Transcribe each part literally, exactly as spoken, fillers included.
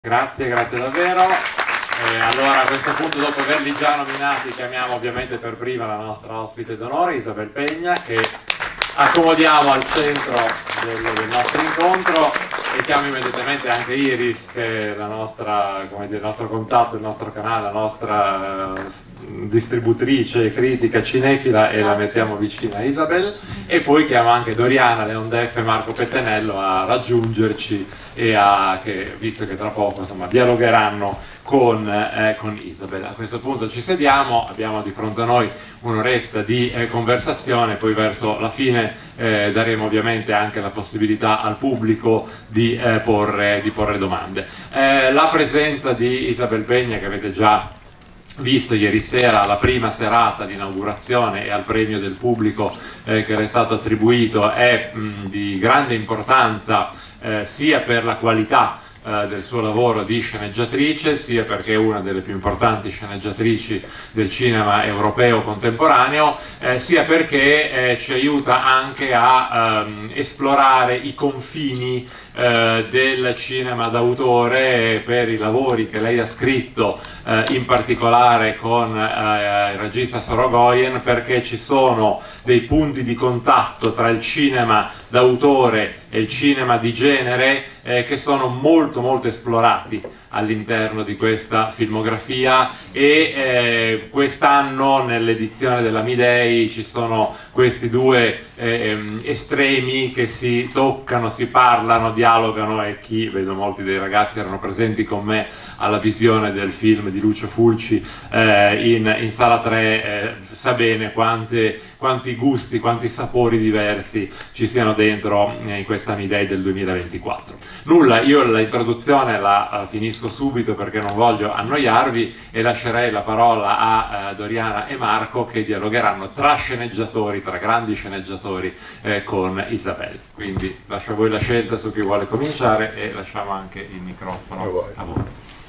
Grazie, grazie davvero. Eh, allora a questo punto, dopo averli già nominati, chiamiamo ovviamente per prima la nostra ospite d'onore, Isabel Pegna, che accomodiamo al centro del, del nostro incontro, e chiamo immediatamente anche Iris, che è la nostra, come dire, il nostro contatto, il nostro canale, la nostra uh, distributrice, critica, cinefila, e la mettiamo vicina a Isabel. E poi chiamo anche Doriana Leondef e Marco Pettenello a raggiungerci, e a, che, visto che tra poco insomma dialogheranno con, eh, con Isabel. A questo punto ci sediamo, abbiamo di fronte a noi un'oretta di eh, conversazione, poi verso la fine eh, daremo ovviamente anche la possibilità al pubblico di, eh, porre, di porre domande. Eh, la presenza di Isabel Pegna, che avete già visto ieri sera alla prima serata di inaugurazione e al premio del pubblico eh, che le è stato attribuito, è mh, di grande importanza eh, sia per la qualità eh, del suo lavoro di sceneggiatrice, sia perché è una delle più importanti sceneggiatrici del cinema europeo contemporaneo, eh, sia perché eh, ci aiuta anche a ehm, esplorare i confini Eh, del cinema d'autore per i lavori che lei ha scritto, eh, in particolare con eh, il regista Sorogoyen, perché ci sono dei punti di contatto tra il cinema d'autore e il cinema di genere eh, che sono molto molto esplorati all'interno di questa filmografia, e eh, quest'anno nell'edizione della Midei ci sono questi due eh, estremi che si toccano, si parlano, dialogano, e chi, vedo molti dei ragazzi erano presenti con me alla visione del film di Lucio Fulci eh, in, in sala tre, eh, sa bene quante, quanti gusti, quanti sapori diversi ci siano dentro eh, in questa Midei del duemilaventiquattro. Nulla, io l'introduzione la uh, finisco subito perché non voglio annoiarvi, e lascerei la parola a uh, Doriana e Marco, che dialogheranno tra sceneggiatori, tra grandi sceneggiatori, eh, con Isabel. Quindi lascio a voi la scelta su chi vuole cominciare, e lasciamo anche il microfono a voi.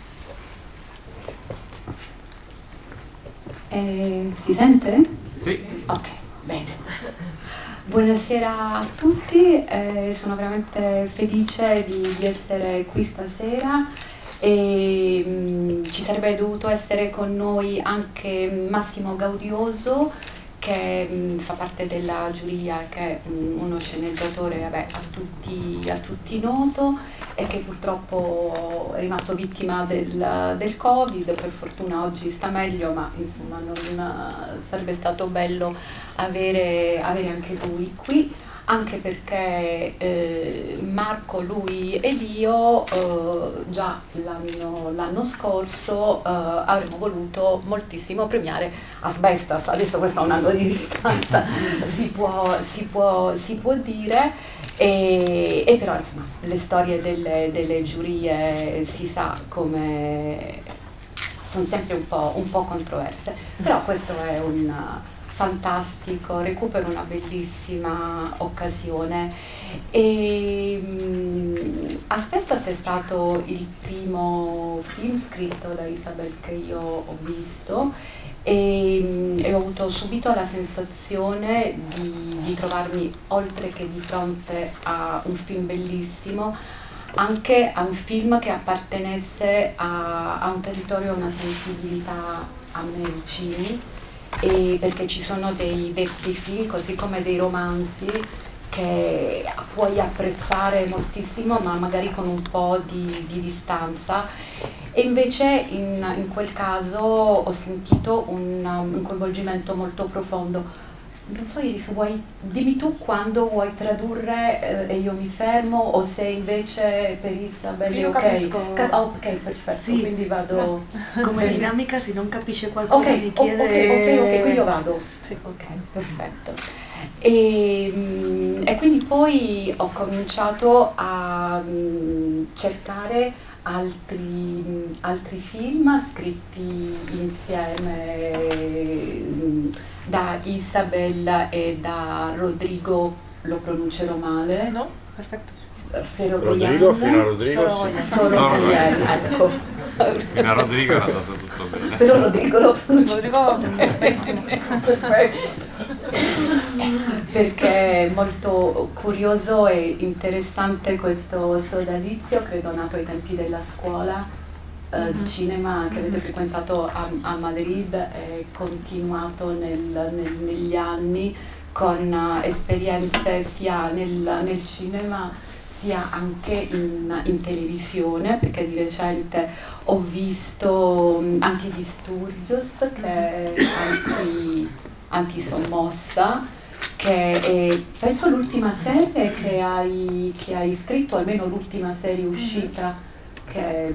Eh, si sente? Sì. Ok, bene. Buonasera a tutti, eh, sono veramente felice di, di essere qui stasera, e mh, ci sarebbe dovuto essere con noi anche Massimo Gaudioso, che mh, fa parte della giuria, che è mh, uno sceneggiatore vabbè, a, tutti, a tutti noto, e che purtroppo è rimasto vittima del, del Covid. Per fortuna oggi sta meglio, ma insomma non, sarebbe stato bello avere, avere anche lui qui, anche perché eh, Marco, lui ed io eh, già l'anno scorso eh, avremmo voluto moltissimo premiare Asbestas. Adesso questo è un anno di distanza, si può, si può, si può dire. E, e però insomma le storie delle, delle giurie si sa come sono sempre un po', un po' controverse, però questo è un fantastico recupero, una bellissima occasione. E um, Asbestas è stato il primo film scritto da Isabel che io ho visto, e, e ho avuto subito la sensazione di, di trovarmi, oltre che di fronte a un film bellissimo, anche a un film che appartenesse a, a un territorio, una sensibilità a me vicini, e perché ci sono dei, dei, dei film, così come dei romanzi, che puoi apprezzare moltissimo ma magari con un po' di, di distanza, e invece in, in quel caso ho sentito un, un coinvolgimento molto profondo. Non so Iris, vuoi, dimmi tu quando vuoi tradurre eh, e io mi fermo, o se invece per Isabel io ok? Capisco. Ca oh, ok, perfetto, sì. Quindi vado... Come sì. dinamica, se non capisce qualcosa okay, mi chiede... Ok, ok, ok, qui io vado. Sì. Ok, perfetto. E, e quindi poi ho cominciato a um, cercare altri, altri film scritti insieme um, da Isabella e da Rodrigo, lo pronuncerò male? No, perfetto. Rodrigo, fino a Rodrigo, Sorogoyen, ecco. Fino a Rodrigo era andato tutto bene. Però Rodrigo lo pronuncia. Rodrigo, benissimo. Perfetto. perché è molto curioso e interessante questo sodalizio, credo nato ai tempi della scuola eh, di cinema che avete frequentato a, a Madrid e continuato nel, nel, negli anni con uh, esperienze sia nel, nel cinema sia anche in, in televisione, perché di recente ho visto um, Antidisturbios, che è anti, antisommossa, che è penso l'ultima serie che hai, che hai scritto, almeno l'ultima serie uscita, che,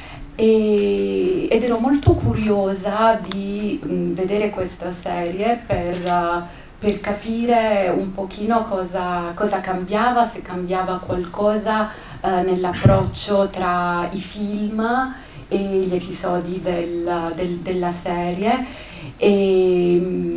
e, ed ero molto curiosa di um, vedere questa serie per... Uh, per capire un pochino cosa, cosa cambiava, se cambiava qualcosa eh, nell'approccio tra i film e gli episodi del, del, della serie e,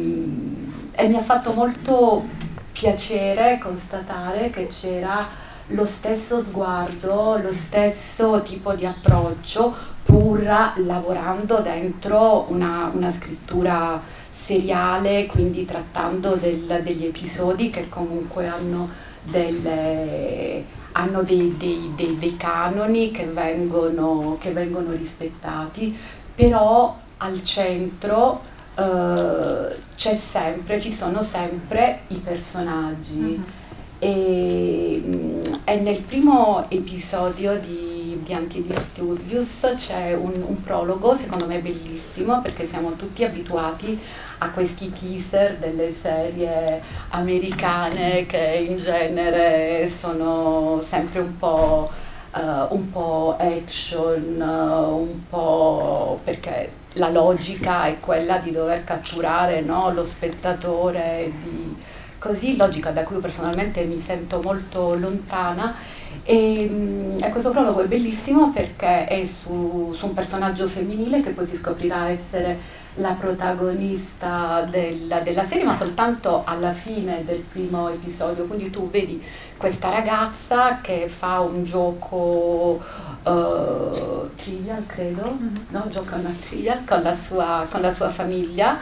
e mi ha fatto molto piacere constatare che c'era lo stesso sguardo, lo stesso tipo di approccio, pur lavorando dentro una, una scrittura seriale, quindi trattando del, degli episodi che comunque hanno, delle, hanno dei, dei, dei, dei canoni che vengono, che vengono rispettati, però al centro eh, c'è sempre, ci sono sempre i personaggi. Mm-hmm. E, e nel primo episodio di, di Antidisturbios c'è un, un prologo, secondo me bellissimo, perché siamo tutti abituati a questi teaser delle serie americane che in genere sono sempre un po', uh, un po' action, uh, un po' perché la logica è quella di dover catturare, no, lo spettatore, di, così, logica da cui personalmente mi sento molto lontana. E, e questo prologo è bellissimo perché è su, su un personaggio femminile che poi si scoprirà essere la protagonista della, della serie, ma soltanto alla fine del primo episodio. Quindi tu vedi questa ragazza che fa un gioco uh, trivial, credo, mm-hmm. no? Gioca una trivial con la sua, con la sua famiglia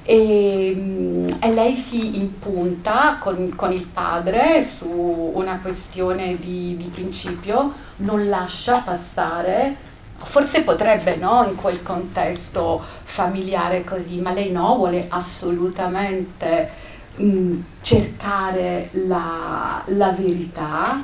e, e lei si impunta con, con il padre su una questione di, di principio, non lascia passare. Forse potrebbe, no, in quel contesto familiare così, ma lei no, vuole assolutamente mh, cercare la, la verità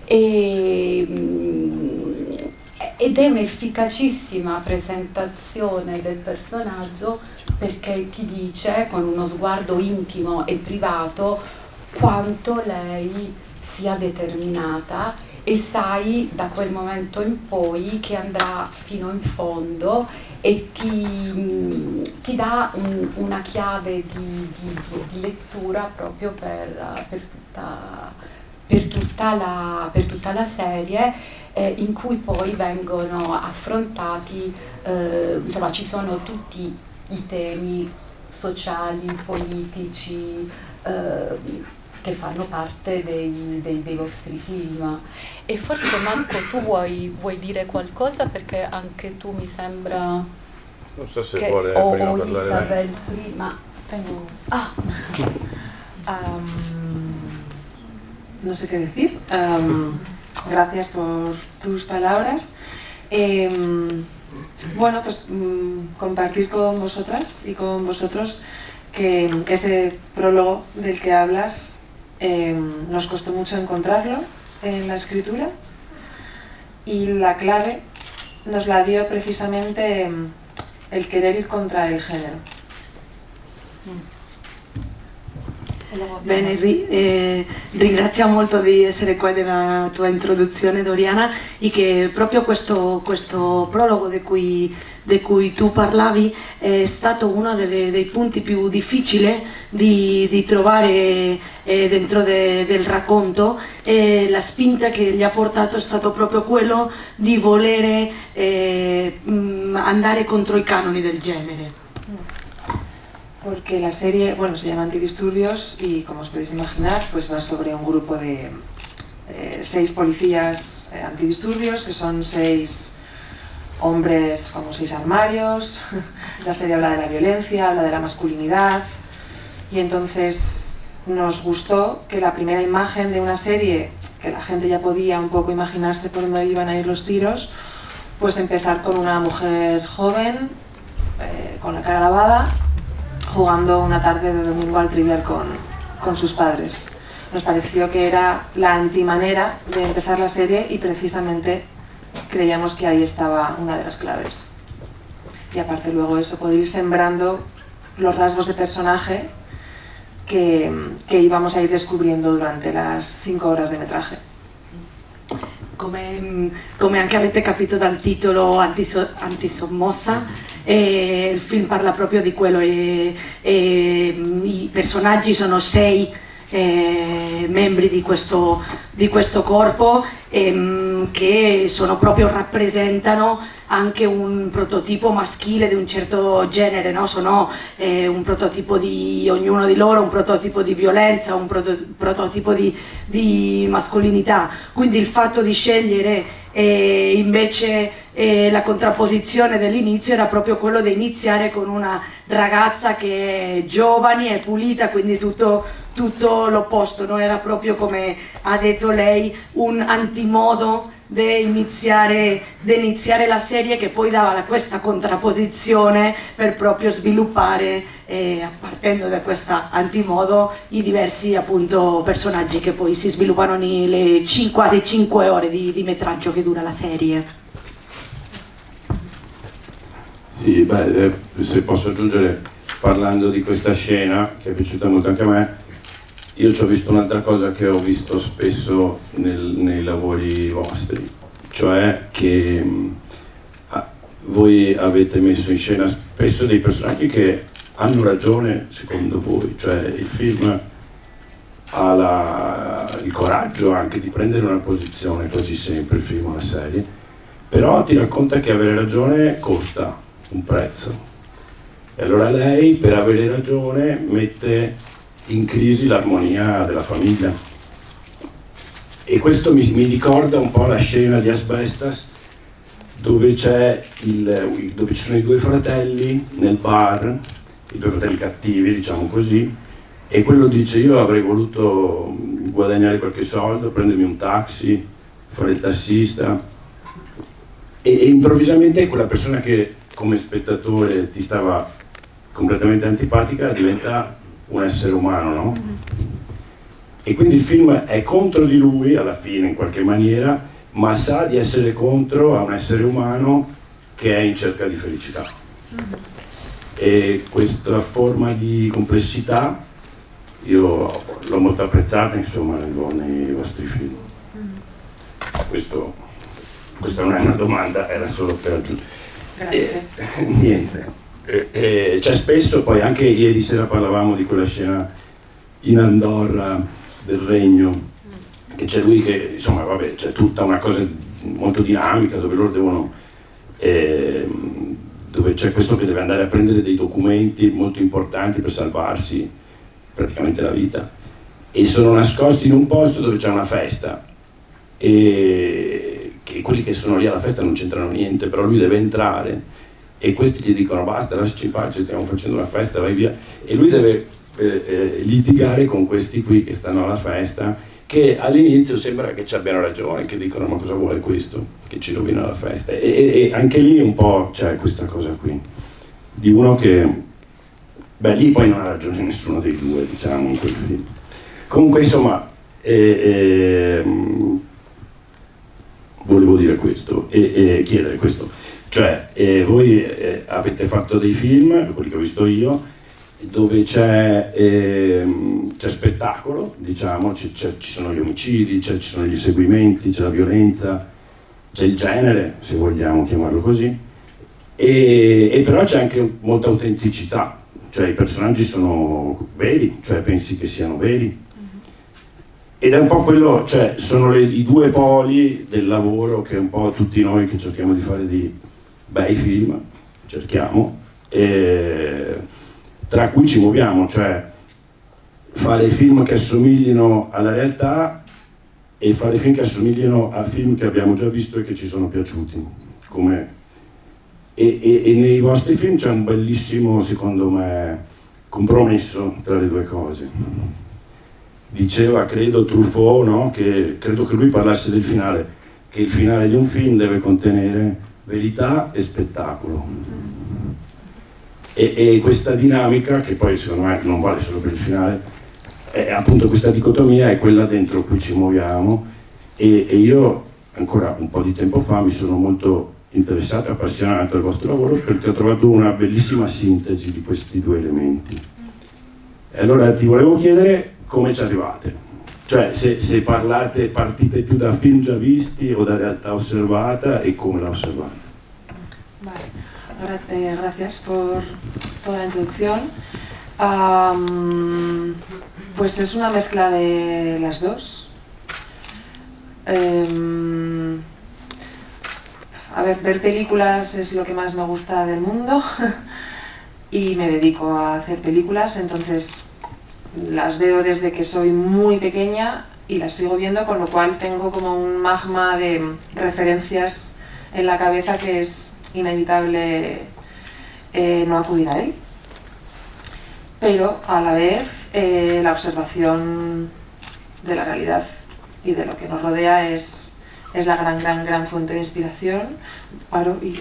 e, mh, ed è un'efficacissima presentazione del personaggio perché ti dice con uno sguardo intimo e privato quanto lei sia determinata e sai da quel momento in poi che andrà fino in fondo e ti, ti dà un, una chiave di, di, di lettura proprio per, per, tutta, per, tutta la, per tutta la serie eh, in cui poi vengono affrontati, eh, insomma ci sono tutti i temi sociali, politici, eh, che fanno parte dei, dei, dei vostri film. E forse Marco tu vuoi, vuoi dire qualcosa perché anche tu mi sembra non so se che vuole o, prima o parlare Isabel prima tengo ah. um, no sé qué decir. Um, gracias por tus palabras. Eh, bueno, pues um, compartir con vosotras y con vosotros que ese prólogo del que hablas Eh, nos costó mucho encontrarlo en la escritura y la clave nos la dio precisamente el querer ir contra el género. Bene, ri, eh, ringrazio molto di essere qua della tua introduzione, Doriana, e che proprio questo, questo prologo di cui, di cui tu parlavi è stato uno delle, dei punti più difficili di, di trovare eh, dentro de, del racconto e la spinta che gli ha portato è stato proprio quello di volere eh, andare contro i canoni del genere. Porque la serie, bueno, se llama Antidisturbios y como os podéis imaginar, pues va sobre un grupo de eh, seis policías eh, antidisturbios, que son seis hombres como seis armarios. La serie habla de la violencia, habla de la masculinidad y entonces nos gustó que la primera imagen de una serie, que la gente ya podía un poco imaginarse por dónde iban a ir los tiros, pues empezar con una mujer joven, eh, con la cara lavada, jugando una tarde de domingo al Trivial con, con sus padres. Nos pareció que era la antimanera de empezar la serie y precisamente creíamos que ahí estaba una de las claves. Y aparte luego eso, poder ir sembrando los rasgos de personaje che, che íbamos a ir descubriendo durante le cinque ore di metraje. Come, come anche avete capito dal titolo Antiso, Antisommossa, eh, il film parla proprio di quello, e, e, i personaggi sono sei eh, membri di questo, di questo corpo ehm, che sono proprio, rappresentano anche un prototipo maschile di un certo genere, no? Sono eh, un prototipo di ognuno di loro, un prototipo di violenza, un proto prototipo di, di mascolinità. Quindi il fatto di scegliere eh, invece eh, la contrapposizione dell'inizio era proprio quello di iniziare con una ragazza che è giovane, è pulita, quindi tutto, tutto l'opposto, no? Era proprio, come ha detto lei, un antimodo di iniziare, iniziare la serie, che poi dava questa contrapposizione per proprio sviluppare, eh, partendo da questa antimodo, i diversi appunto personaggi che poi si sviluppano nelle quasi cinque ore di, di metraggio che dura la serie. Sì, beh, se posso aggiungere, parlando di questa scena che è piaciuta molto anche a me, io ci ho visto un'altra cosa che ho visto spesso nel, nei lavori vostri, cioè che mh, voi avete messo in scena spesso dei personaggi che hanno ragione secondo voi, cioè il film ha la, il coraggio anche di prendere una posizione, quasi sempre il film o la serie, però ti racconta che avere ragione costa un prezzo, e allora lei, per avere ragione, mette in crisi l'armonia della famiglia, e questo mi, mi ricorda un po' la scena di Asbestas, dove c'è il, dove ci sono i due fratelli nel bar, i due fratelli cattivi, diciamo così, e quello dice: io avrei voluto guadagnare qualche soldo, prendermi un taxi, fare il tassista, e, e improvvisamente quella persona che come spettatore ti stava completamente antipatica diventa un essere umano, no? E quindi il film è contro di lui alla fine in qualche maniera, ma sa di essere contro a un essere umano che è in cerca di felicità. E questa forma di complessità io l'ho molto apprezzata, insomma, nei vostri film. Questo, questa non è una domanda, era solo per aggiungere. Grazie. Eh, niente. Eh, eh, c'è spesso, poi anche ieri sera parlavamo di quella scena in Andorra del Regno, che c'è lui che, insomma, vabbè, c'è tutta una cosa molto dinamica dove loro devono, eh, dove c'è questo che deve andare a prendere dei documenti molto importanti per salvarsi praticamente la vita, e sono nascosti in un posto dove c'è una festa, e che quelli che sono lì alla festa non c'entrano niente, però lui deve entrare e questi gli dicono: basta, lasciaci in pace, stiamo facendo una festa, vai via, e lui deve eh, eh, litigare con questi qui che stanno alla festa, che all'inizio sembra che ci abbiano ragione, che dicono: ma cosa vuole questo che ci rovina la festa? E, e, e anche lì un po' c'è questa cosa qui di uno che, beh, lì poi non ha ragione nessuno dei due, diciamo, in quel film. Comunque, insomma, eh, eh, volevo dire questo e, e chiedere questo. Cioè, eh, voi eh, avete fatto dei film, quelli che ho visto io, dove c'è eh, spettacolo, diciamo, ci sono gli omicidi, ci sono gli inseguimenti, c'è la violenza, c'è il genere, se vogliamo chiamarlo così, e, e però c'è anche molta autenticità, cioè i personaggi sono veri, cioè pensi che siano veri. Ed è un po' quello, cioè sono le, i due poli del lavoro che un po' tutti noi che cerchiamo di fare di bei film, cerchiamo, e tra cui ci muoviamo, cioè fare film che assomiglino alla realtà e fare film che assomiglino a film che abbiamo già visto e che ci sono piaciuti. Come... E, e, e nei vostri film c'è un bellissimo, secondo me, compromesso tra le due cose. diceva, credo, Truffaut, no? Che credo che lui parlasse del finale, che il finale di un film deve contenere verità e spettacolo. E, e questa dinamica, che poi secondo me non vale solo per il finale, è appunto questa dicotomia, è quella dentro cui ci muoviamo, e, e io ancora un po' di tempo fa mi sono molto interessato e appassionato del vostro lavoro perché ho trovato una bellissima sintesi di questi due elementi. E allora ti volevo chiedere come ci arrivate, cioè se, se parlate, partite più da film già visti o da realtà osservata e come la osservate. Vale, eh, gracias por toda la introducción. Um, pues es una mezcla de las dos. Um, a ver, ver películas es lo que más me gusta del mundo y me dedico a hacer películas, entonces las veo desde que soy muy pequeña y las sigo viendo, con lo cual tengo como un magma de referencias en la cabeza que es inevitable eh, no acudir a él. Pero a la vez eh, la observación de la realidad y de lo que nos rodea es, es la gran, gran, gran fuente de inspiración. Paro y...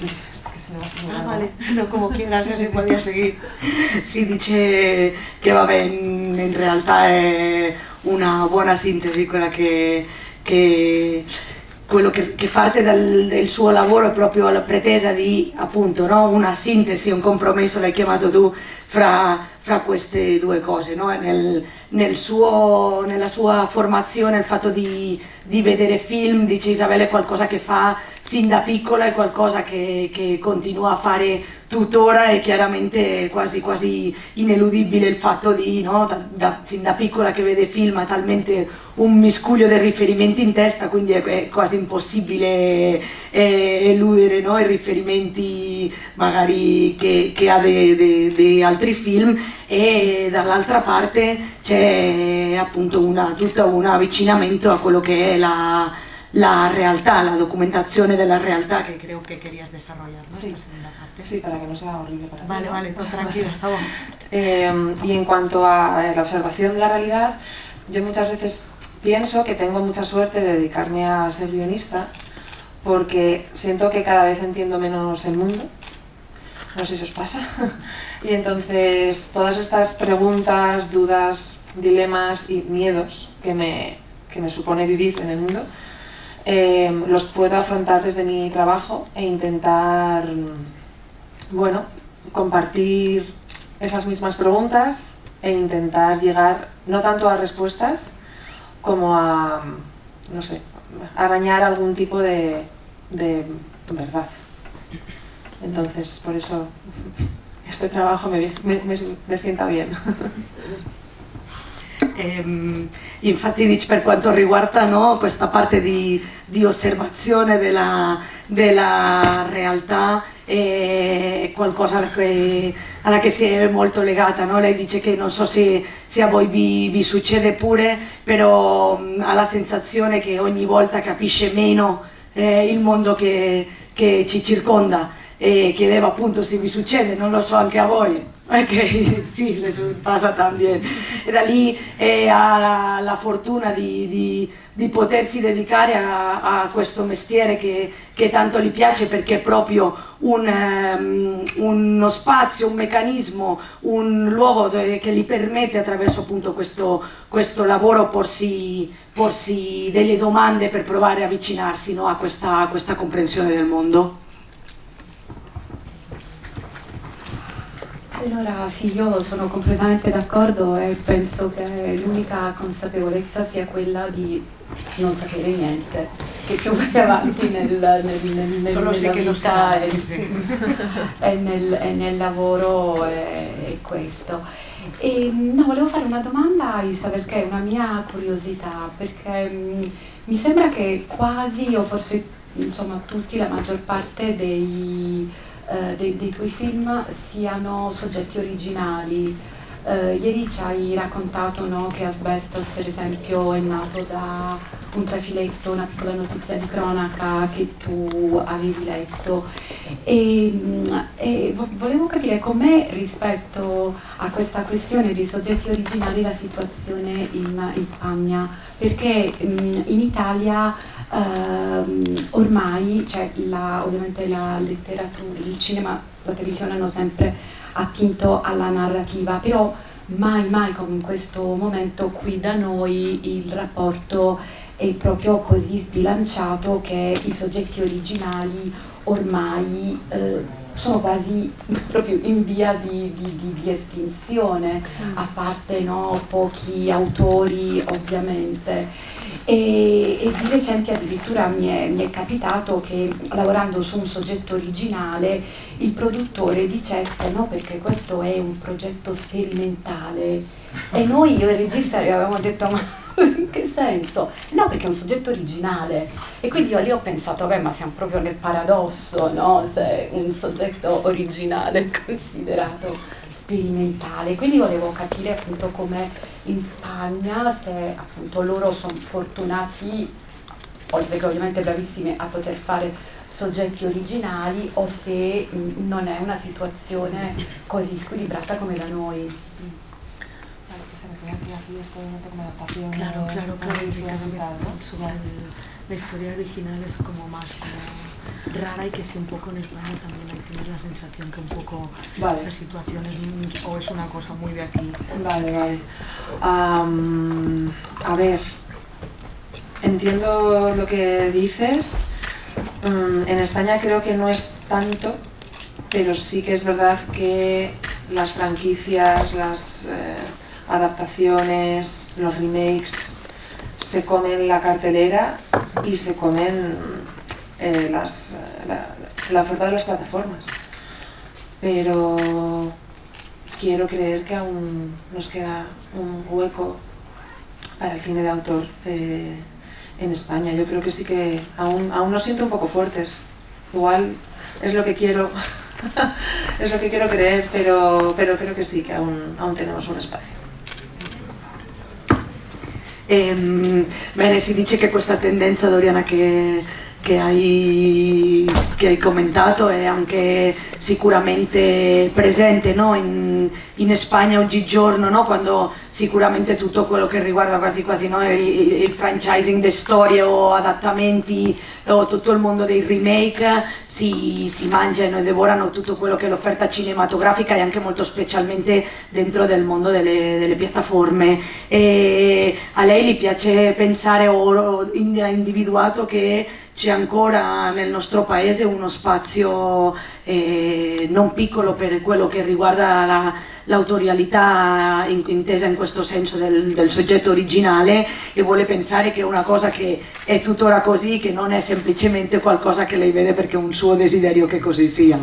Ah, vale, no, come quieras, se podía seguir. Si dice che vabbè, in, in realtà è una buona sintesi quella che, che quello che, che parte dal, del suo lavoro è proprio la pretesa di, appunto, no? Una sintesi, un compromesso, l'hai chiamato tu, fra, fra queste due cose, no? Nel, nel suo, nella sua formazione il fatto di, di vedere film, dice Isabella, è qualcosa che fa sin da piccola, è qualcosa che, che continua a fare tuttora, è chiaramente quasi, quasi ineludibile il fatto di, no, da, da, sin da piccola che vede film, ha talmente un miscuglio di riferimenti in testa, quindi è, è quasi impossibile eh, eludere, no, i riferimenti magari che, che ha di altri film, e dall'altra parte c'è appunto una, tutto un avvicinamento a quello che è la la realtà, la documentazione della realtà que creo que querías desarrollar, ¿no? Sí. Esta segunda parte. Sí, para que no sea horrible para Vale, ti, ¿no? vale, todo tranquila, está bueno. Eh, y en cuanto a la observación de la realidad, yo muchas veces pienso que tengo mucha suerte de dedicarme a ser guionista, porque siento que cada vez entiendo menos el mundo. No sé si os pasa. Y entonces todas estas preguntas, dudas, dilemas y miedos que me, que me supone vivir en el mundo, Eh, los puedo afrontar desde mi trabajo e intentar, bueno, compartir esas mismas preguntas e intentar llegar no tanto a respuestas como a, no sé, arañar algún tipo de, de verdad. Entonces, por eso este trabajo me, me, me, me sienta bien. Eh, infatti dici, per quanto riguarda, no, questa parte di, di osservazione della, della realtà è qualcosa alla che, alla che si è molto legata, no? Lei dice che non so se, se a voi vi, vi succede pure, però mh, ha la sensazione che ogni volta capisce meno eh, il mondo che, che ci circonda, e chiedeva appunto se vi succede, non lo so anche a voi. Ok, sì, le passa también. E da lì eh, ha la fortuna di, di, di potersi dedicare a, a questo mestiere che, che tanto gli piace, perché è proprio un, um, uno spazio, un meccanismo, un luogo dove, che gli permette attraverso appunto questo, questo lavoro porsi, porsi delle domande per provare a avvicinarsi, no, a, questa, a questa comprensione del mondo. Allora sì, io sono completamente d'accordo e penso che l'unica consapevolezza sia quella di non sapere niente, che tu vai avanti nel, nel, nel, nel, Solo nella che lo vita e, e, nel, e nel lavoro è, è questo. E, no, volevo fare una domanda a Isa, perché è una mia curiosità, perché mh, mi sembra che quasi, o forse insomma tutti, la maggior parte dei... Uh, dei, dei tuoi film siano soggetti originali, Eh, ieri ci hai raccontato, no, che Asbestos per esempio è nato da un trafiletto, una piccola notizia di cronaca che tu avevi letto e, e volevo capire com'è rispetto a questa questione dei soggetti originali la situazione in, in Spagna, perché mh, in Italia uh, ormai, cioè la, ovviamente la letteratura, il cinema, la televisione hanno sempre attinto alla narrativa, però mai mai come in questo momento qui da noi il rapporto è proprio così sbilanciato che i soggetti originali ormai eh, sono quasi proprio in via di, di, di, di estinzione, a parte, no, pochi autori ovviamente. E, e di recente addirittura mi è, mi è capitato che lavorando su un soggetto originale il produttore dicesse no, perché questo è un progetto sperimentale, e noi io e il regista avevamo detto ma in che senso? No, perché è un soggetto originale, e quindi io lì ho pensato vabbè, ma siamo proprio nel paradosso, no? Se un soggetto originale è considerato sperimentale. Quindi volevo capire appunto come in Spagna, se appunto loro sono fortunati, oltre che ovviamente bravissimi a poter fare soggetti originali, o se mh, non è una situazione così squilibrata come da noi. Claro, claro, claro, y cada vez sobre el- la historia original es como más como rara, y que sí, un poco en España también hay, tienes la sensación que un poco Vale. la situación es, muy- o es una cosa muy de aquí. Vale, vale. Am, a ver, entiendo lo que dices. Mm, en España creo que no es tanto, pero sí que es verdad que las franquicias, las eh, adaptaciones, los remakes se comen la cartelera y se comen eh, las, la, la oferta de las plataformas. Pero quiero creer que aún nos queda un hueco para el cine de autor eh, en España. Yo creo que sí que aún, aún nos siento un poco fuertes. Igual es lo que quiero, es lo que quiero creer, pero, pero creo que sí, que aún, aún tenemos un espacio. Ehm, bene, si dice che questa tendenza, Doriana, che, che, hai, che hai commentato è anche sicuramente presente, no? in, in Spagna oggigiorno, no? Quando sicuramente tutto quello che riguarda quasi quasi, no? il, il franchising di storie o adattamenti o tutto il mondo dei remake si, si mangiano e devorano tutto quello che è l'offerta cinematografica, e anche molto specialmente dentro del mondo delle, delle piattaforme. E a lei gli piace pensare, o ha individuato che c'è ancora nel nostro paese uno spazio eh, non piccolo per quello che riguarda la, l'autorialità in, intesa in questo senso del, del soggetto originale, e vuole pensare che è una cosa che è tuttora così, che non è semplicemente qualcosa che lei vede perché è un suo desiderio che così sia.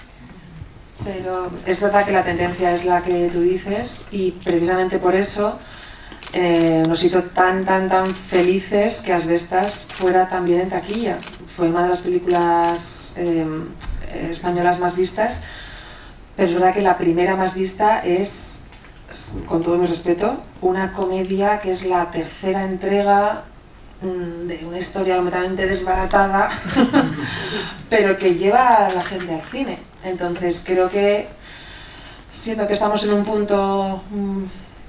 Pero es verdad que la tendencia es la que tú dices, y precisamente por eso eh, nos hizo tan tan tan felices que Asbestas fuera también en taquilla. Fue una de las películas eh, españolas más vistas, pero es verdad que la primera más vista es, con todo mi respeto, una comedia que es la tercera entrega mmm, de una historia completamente desbaratada, pero que lleva a la gente al cine. Entonces creo que, siendo que estamos en un punto mmm,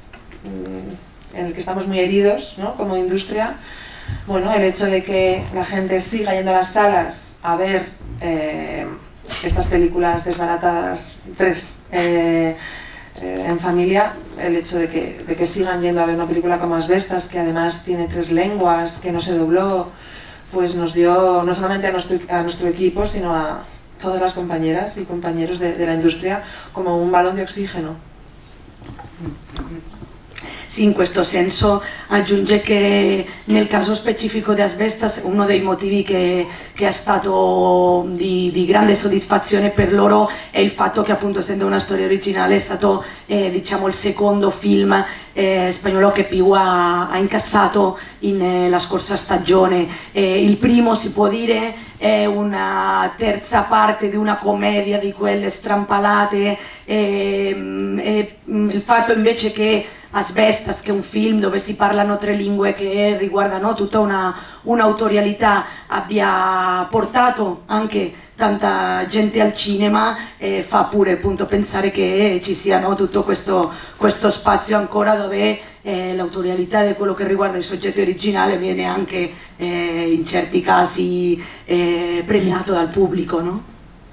en el que estamos muy heridos, ¿no? Como industria, bueno, el hecho de que la gente siga yendo a las salas a ver eh, estas películas desbaratadas, tres, eh, eh, en familia, el hecho de que, de que sigan yendo a ver una película como Asbestas, que además tiene tres lenguas, que no se dobló, pues nos dio, no solamente a nuestro, a nuestro equipo, sino a todas las compañeras y compañeros de, de la industria, como un balón de oxígeno. sì, in questo senso aggiunge che nel caso specifico di Asbestas uno dei motivi che, che è stato di, di grande soddisfazione per loro è il fatto che, appunto, essendo una storia originale, è stato eh, diciamo il secondo film eh, spagnolo che più ha, ha incassato in, eh, la scorsa stagione. Eh, il primo, si può dire, è una terza parte di una commedia di quelle strampalate, e, e il fatto invece che Asbestas, che è un film dove si parlano tre lingue che riguardano tutta una un'autorialità, abbia portato anche tanta gente al cinema, eh, fa pure, appunto, pensare che ci sia, no, tutto questo, questo spazio ancora dove eh, l'autorialità di quello che riguarda il soggetto originale viene anche eh, in certi casi eh, premiato dal pubblico, no?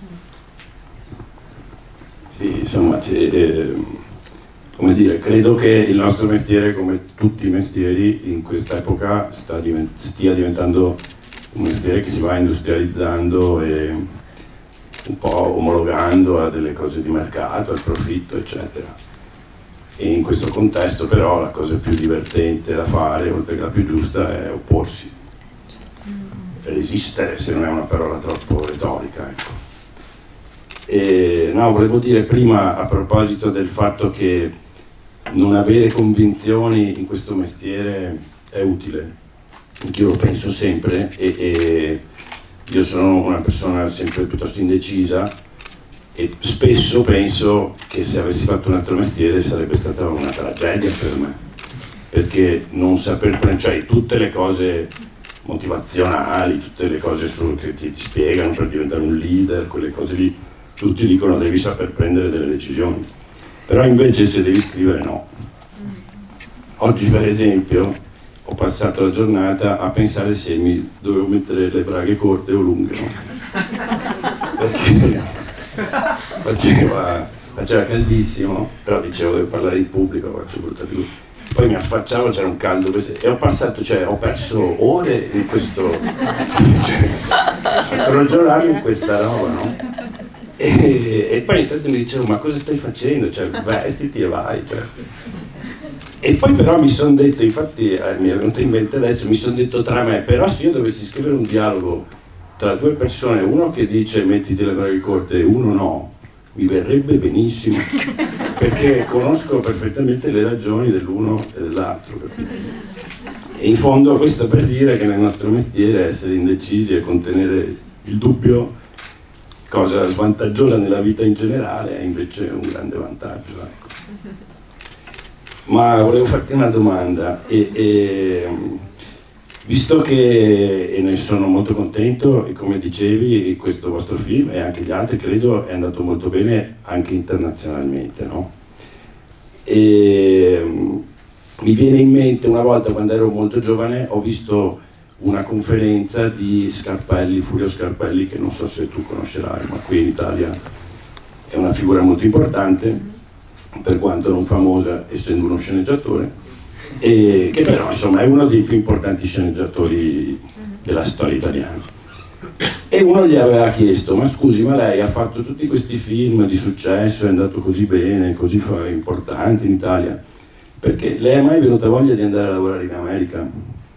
Sì, insomma, eh, come dire, credo che il nostro mestiere, come tutti i mestieri in questa epoca, sta divent- stia diventando un mestiere che si va industrializzando e un po' omologando a delle cose di mercato, al profitto, eccetera. E in questo contesto però la cosa più divertente da fare, oltre che la più giusta, è opporsi. Resistere, se non è una parola troppo retorica, ecco. E, no, volevo dire prima, a proposito del fatto che non avere convinzioni in questo mestiere è utile. Anch'io lo penso sempre, e, e io sono una persona sempre piuttosto indecisa e spesso penso che se avessi fatto un altro mestiere sarebbe stata una tragedia per me, perché non saper prendere, cioè tutte le cose motivazionali, tutte le cose su, che ti, ti spiegano per diventare un leader, quelle cose lì, tutti dicono devi saper prendere delle decisioni, però invece se devi scrivere no. Oggi per esempio ho passato la giornata a pensare se mi dovevo mettere le braghe corte o lunghe, no? Perché faceva, faceva caldissimo, però dicevo devo parlare in pubblico, faccio brutta più. Poi mi affacciavo, c'era un caldo e ho passato, cioè ho perso ore in questo, cioè, a crogiolarmi in questa roba, no? E, e poi intanto mi dicevo, ma cosa stai facendo? Cioè, vestiti e vai, cioè. E poi però mi sono detto, infatti eh, mi è venuto in mente adesso, mi sono detto tra me, però se io dovessi scrivere un dialogo tra due persone, uno che dice mettiti le braghe corte e uno no, mi verrebbe benissimo, perché conosco perfettamente le ragioni dell'uno e dell'altro. E in fondo questo per dire che nel nostro mestiere essere indecisi e contenere il dubbio, cosa svantaggiosa nella vita in generale, è invece un grande vantaggio, ecco. Ma volevo farti una domanda, e, e, visto che, e ne sono molto contento, e come dicevi, questo vostro film e anche gli altri credo è andato molto bene anche internazionalmente, no? E mi viene in mente una volta, quando ero molto giovane, ho visto una conferenza di Scarpelli, Furio Scarpelli, che non so se tu conoscerai, ma qui in Italia è una figura molto importante, per quanto non famosa, essendo uno sceneggiatore, e che però insomma è uno dei più importanti sceneggiatori della storia italiana. E uno gli aveva chiesto, ma scusi, ma lei ha fatto tutti questi film di successo, è andato così bene, così importanti in Italia, perché lei è mai venuta voglia di andare a lavorare in America?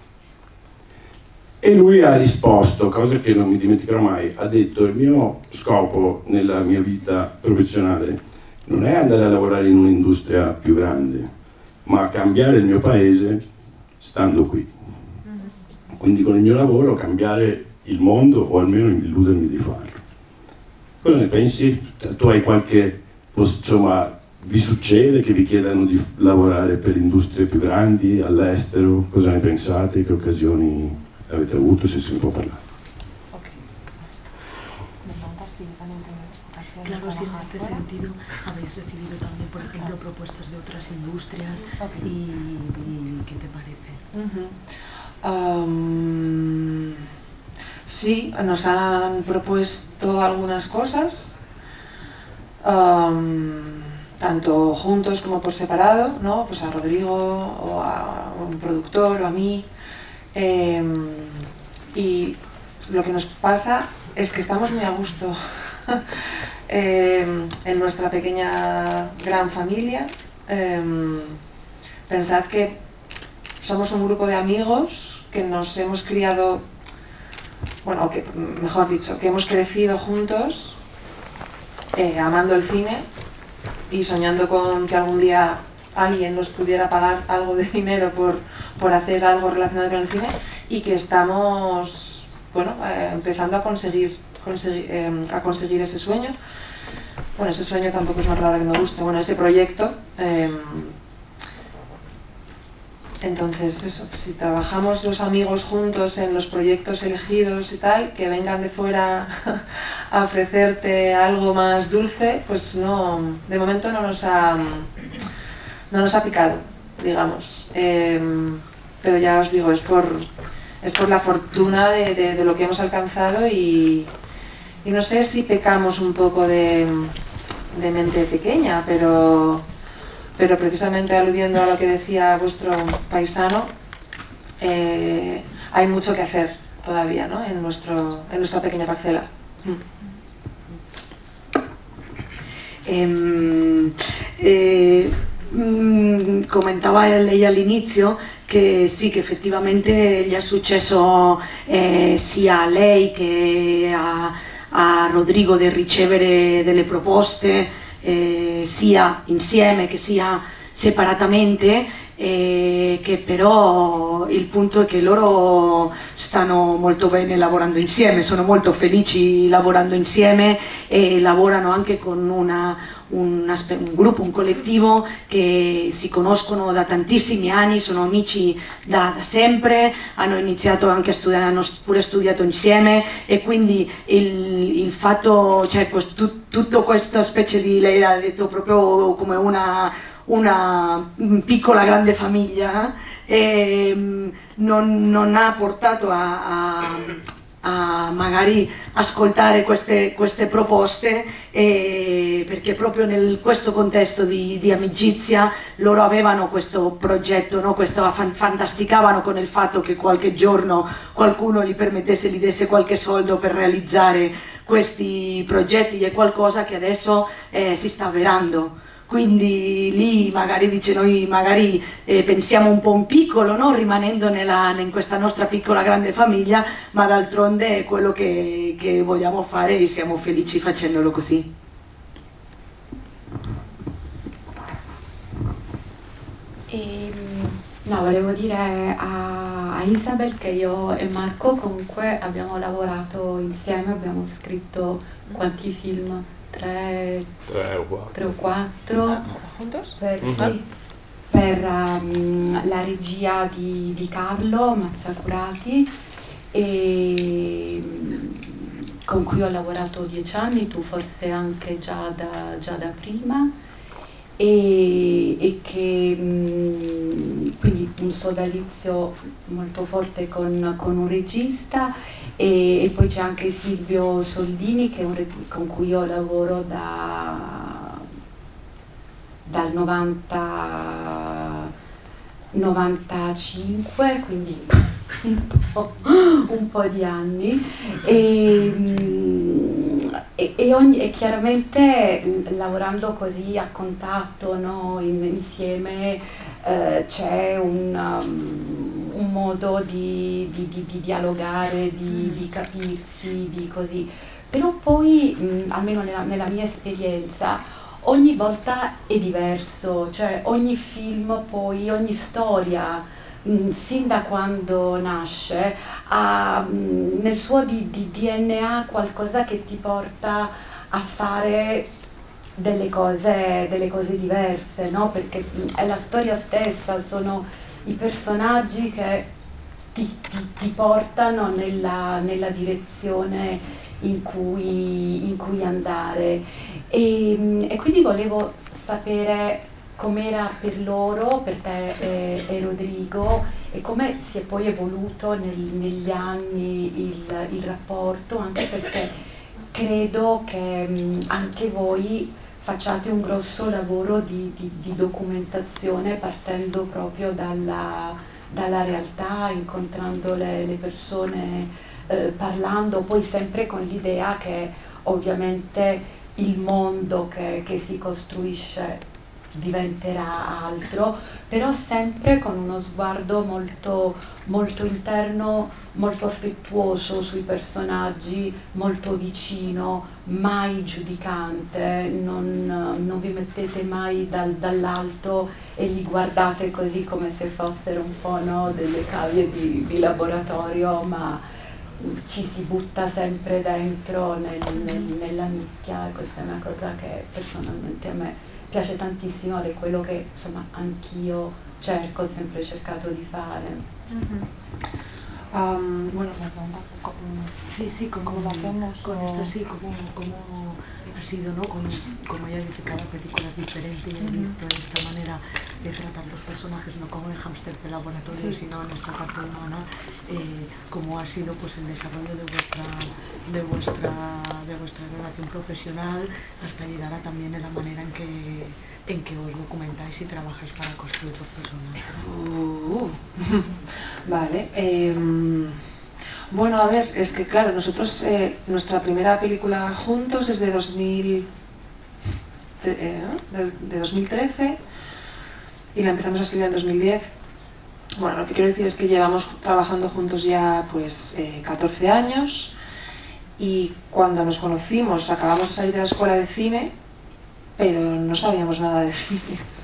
E lui ha risposto, cosa che non mi dimenticherò mai, ha detto: il mio scopo nella mia vita professionale non è andare a lavorare in un'industria più grande, ma cambiare il mio paese stando qui. Quindi con il mio lavoro cambiare il mondo, o almeno illudermi di farlo. Cosa ne pensi? Tu hai qualche, insomma, vi succede che vi chiedano di lavorare per industrie più grandi all'estero? Cosa ne pensate? Che occasioni avete avuto, se se ne può parlare? Claro, si en este sentido habéis recibido también, por ejemplo, propuestas de otras industrias y, y ¿qué te parece? Uh-huh. um, sí, nos han propuesto algunas cosas, um, tanto juntos como por separado, ¿no? Pues a Rodrigo o a un productor o a mí, eh, y lo que nos pasa es que estamos muy a gusto eh, en nuestra pequeña gran familia, eh, pensad que somos un grupo de amigos que nos hemos criado, bueno, que, mejor dicho, que hemos crecido juntos, eh, amando el cine y soñando con que algún día alguien nos pudiera pagar algo de dinero por, por hacer algo relacionado con el cine, y que estamos, bueno, eh, empezando a conseguir, conseguir eh, a conseguir ese sueño. Bueno, ese sueño tampoco es una palabra que me guste, bueno, ese proyecto. Eh, entonces, eso, si trabajamos los amigos juntos en los proyectos elegidos y tal, que vengan de fuera a ofrecerte algo más dulce, pues no, de momento no nos ha, no nos ha picado, digamos. Eh, pero ya os digo, es por, es por la fortuna de, de, de lo que hemos alcanzado, y, y no sé si pecamos un poco de, de mente pequeña, pero... pero precisamente aludiendo a lo que decía vuestro paisano, eh, hay mucho que hacer todavía, ¿no?, en, nuestro, en nuestra pequeña parcela. Eh, eh, mh, comentaba lei all'inizio che sì, che effettivamente gli è successo eh, sia a lei che a, a Rodrigo di ricevere delle proposte, Eh, sia insieme che sia separatamente, eh, che però il punto è che loro stanno molto bene lavorando insieme, sono molto felici lavorando insieme, e lavorano anche con una, una, un gruppo, un collettivo che si conoscono da tantissimi anni, sono amici da, da sempre, hanno iniziato anche a studiare, hanno pure studiato insieme, e quindi il, il fatto, cioè questo, tutto questa specie di, lei ha detto proprio come una, una piccola grande famiglia, eh, non, non ha portato a, a, a magari ascoltare queste, queste proposte, eh, perché proprio in questo contesto di, di amicizia loro avevano questo progetto, no? Questo, fan, fantasticavano con il fatto che qualche giorno qualcuno gli permettesse, gli desse qualche soldo per realizzare questi progetti, è qualcosa che adesso eh, si sta avverando. Quindi lì magari dice, noi magari eh, pensiamo un po' in piccolo, no? Rimanendo nella, in questa nostra piccola grande famiglia, ma d'altronde è quello che, che vogliamo fare, e siamo felici facendolo così. E, no, volevo dire a, a Isabel che io e Marco comunque abbiamo lavorato insieme, abbiamo scritto quanti film? Tre, tre o quattro, tre o quattro Ah, juntos? per, Mm-hmm. sì, per um, la regia di, di Carlo Mazzacurati, e, con cui ho lavorato dieci anni, tu forse anche già da, già da prima, e, e che mh, quindi un sodalizio molto forte con, con un regista, e, e poi c'è anche Silvio Soldini, che è un, con cui io lavoro da, dal novanta, novantacinque, quindi un po', un po' di anni, e, e, e, ogni, e chiaramente lavorando così a contatto, no, in, insieme, eh, c'è un, um, un modo di, di, di, di dialogare, di, di capirsi, di così. Però poi, mh, almeno nella, nella mia esperienza, ogni volta è diverso, cioè ogni film, poi ogni storia, mh, sin da quando nasce, ha mh, nel suo di, di D N A qualcosa che ti porta a fare delle cose, delle cose diverse, no? Perché mh, è la storia stessa, sono i personaggi che ti, ti, ti portano nella, nella direzione in cui, in cui andare, e, e quindi volevo sapere com'era per loro, per te e, e Rodrigo, e come si è poi evoluto nel, negli anni il, il rapporto, anche perché credo che mh, anche voi facciate un grosso lavoro di, di, di documentazione, partendo proprio dalla, dalla realtà, incontrando le, le persone, Eh, parlando, poi sempre con l'idea che ovviamente il mondo che, che si costruisce diventerà altro, però sempre con uno sguardo molto, molto interno, molto affettuoso sui personaggi, molto vicino, mai giudicante, non, non vi mettete mai dal, dall'alto e li guardate così come se fossero un po', no, delle cavie di, di laboratorio, ma ci si butta sempre dentro nel, nel, nella mischia, e questa è una cosa che personalmente a me piace tantissimo ed è quello che insomma anch'io cerco, ho sempre cercato di fare. Mm-hmm. Um, bueno, me pregunta cómo, sí, sí, cómo, cómo lo hacemos. Con o... esto sí, cómo, cómo ha sido, ¿no? Como, como ya dice, cada película es diferente y he visto de esta manera de tratar los personajes no como el hámster de laboratorio, sí, sino en esta parte humana, eh, cómo ha sido pues el desarrollo de vuestra, de vuestra, de vuestra relación profesional hasta llegar a también en la manera en que en que os documentáis y trabajáis para construir los personajes. Uh, vale. Eh, bueno, a ver, es que claro, nosotros, eh, nuestra primera película juntos es de dos mil, eh, de, de dos mil trece y la empezamos a escribir en dos mil diez. Bueno, lo que quiero decir es que llevamos trabajando juntos ya pues eh, catorce años, y cuando nos conocimos acabamos de salir de la escuela de cine, pero no sabíamos nada de cine.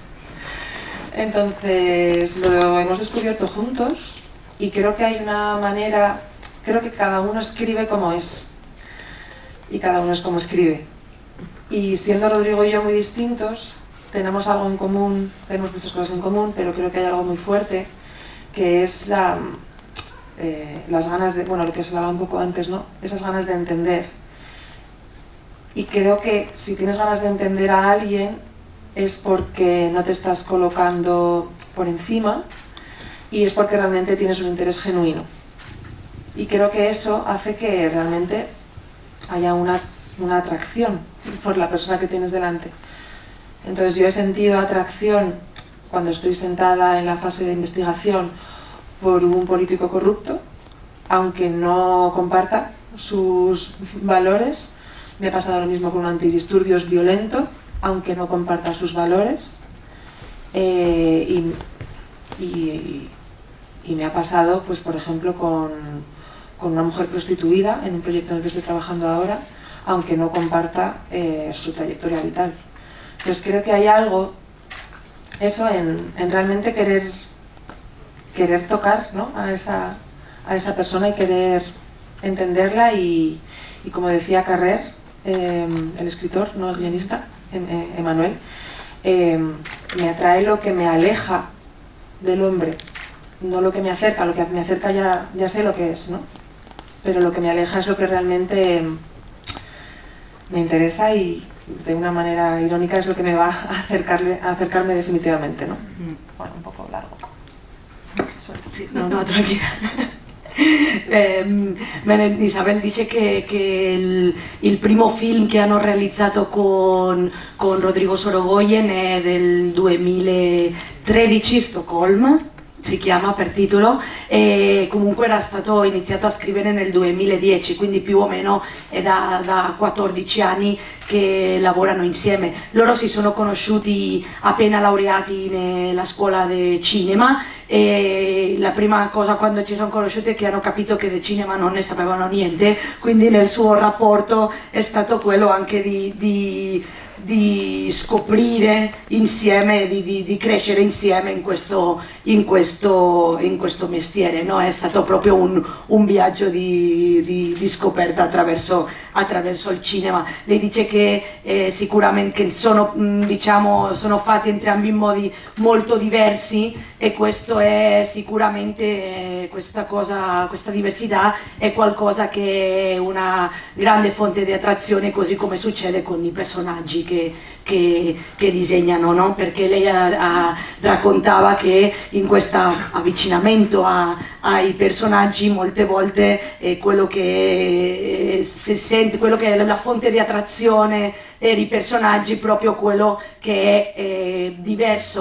Entonces lo hemos descubierto juntos y creo que hay una manera, creo que cada uno escribe como es y cada uno es como escribe. Y siendo Rodrigo y yo muy distintos, tenemos algo en común, tenemos muchas cosas en común, pero creo que hay algo muy fuerte, que es la, eh, las ganas de, bueno, lo que os hablaba un poco antes, ¿no? Esas ganas de entender. Y creo que si tienes ganas de entender a alguien es porque no te estás colocando por encima y es porque realmente tienes un interés genuino. Y creo que eso hace que realmente haya una, una atracción por la persona que tienes delante. Entonces yo he sentido atracción cuando estoy sentada en la fase de investigación por un político corrupto, aunque no comparta sus valores. Me ha pasado lo mismo con un antidisturbios violento, aunque no comparta sus valores. Eh, y, y, y me ha pasado, pues, por ejemplo, con, con una mujer prostituida en un proyecto en el que estoy trabajando ahora, aunque no comparta eh, su trayectoria vital. Entonces creo que hay algo, eso, en, en realmente querer, querer tocar, ¿no?, a, esa, a esa persona y querer entenderla y, y como decía Carrer, Eh, el escritor, no el guionista, eh, Emanuel, eh, me atrae lo que me aleja del hombre, no lo que me acerca. Lo que me acerca ya, ya sé lo que es, ¿no? Pero lo que me aleja es lo que realmente me interesa y de una manera irónica es lo que me va a, acercarle, a acercarme definitivamente, ¿no? Bueno, un poco largo. Sí, no, no, tranquila. Eh, Isabel dice che, che il, il primo film che hanno realizzato con, con Rodrigo Sorogoyen è del duemilatredici, Stoccolma si chiama per titolo, e comunque era stato iniziato a scrivere nel duemiladieci, quindi più o meno è da, da quattordici anni che lavorano insieme. Loro si sono conosciuti appena laureati nella scuola di cinema e la prima cosa quando ci sono conosciuti è che hanno capito che di cinema non ne sapevano niente, quindi nel suo rapporto è stato quello anche di, di di scoprire insieme, di, di, di crescere insieme in questo, in questo, in questo mestiere, no? È stato proprio un, un viaggio di, di, di scoperta attraverso, attraverso il cinema. Lei dice che eh, sicuramente sono, diciamo, sono fatti entrambi in modi molto diversi e questo è sicuramente, eh, questa cosa, questa diversità è qualcosa che è una grande fonte di attrazione, così come succede con i personaggi che, che, che disegnano, no? Perché lei ha, ha, raccontava che in questo avvicinamento a, ai personaggi molte volte è quello che si sente, quello che è la fonte di attrazione per i personaggi, proprio quello che è eh, diverso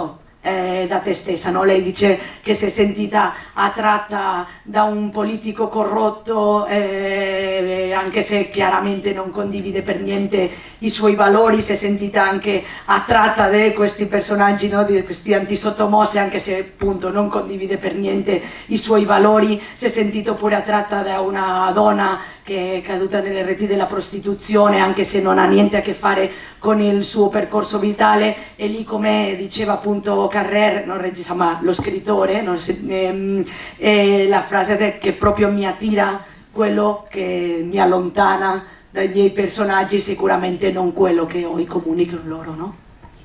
eh, da te stessa, no? Lei dice che si è sentita attratta da un politico corrotto, eh, anche se chiaramente non condivide per niente i suoi valori, si è sentita anche attratta da questi personaggi, no? Di questi antisottomossi, anche se appunto non condivide per niente i suoi valori, si è sentita pure attratta da una donna che è caduta nelle reti della prostituzione, anche se non ha niente a che fare con il suo percorso vitale, e lì, come diceva appunto Carrer, non regista ma lo scrittore, non si, ehm, eh, la frase de, che proprio mi attira quello che mi allontana dai miei personaggi, sicuramente non quello che ho in comune con loro, no?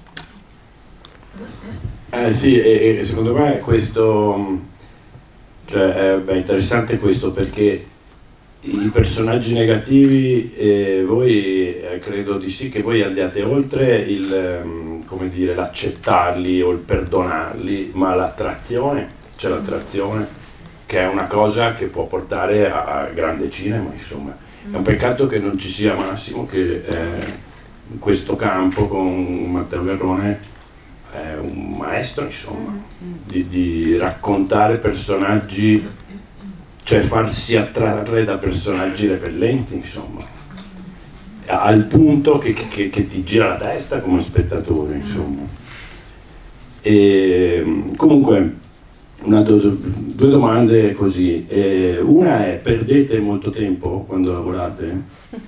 Eh sì, e, e secondo me questo, cioè, è interessante questo, perché i personaggi negativi, eh, voi eh, credo di sì che voi andiate oltre il, come dire, l'accettarli o il perdonarli, ma l'attrazione, c'è l'attrazione che è una cosa che può portare a, a grande cinema, insomma. È un peccato che non ci sia Massimo, che eh, in questo campo con Matteo Garrone è un maestro, insomma, di, di raccontare personaggi, cioè farsi attrarre da personaggi repellenti, insomma, al punto che, che, che ti gira la testa come spettatore, insomma. E, comunque, una, due domande così. E una è: perdete molto tempo quando lavorate?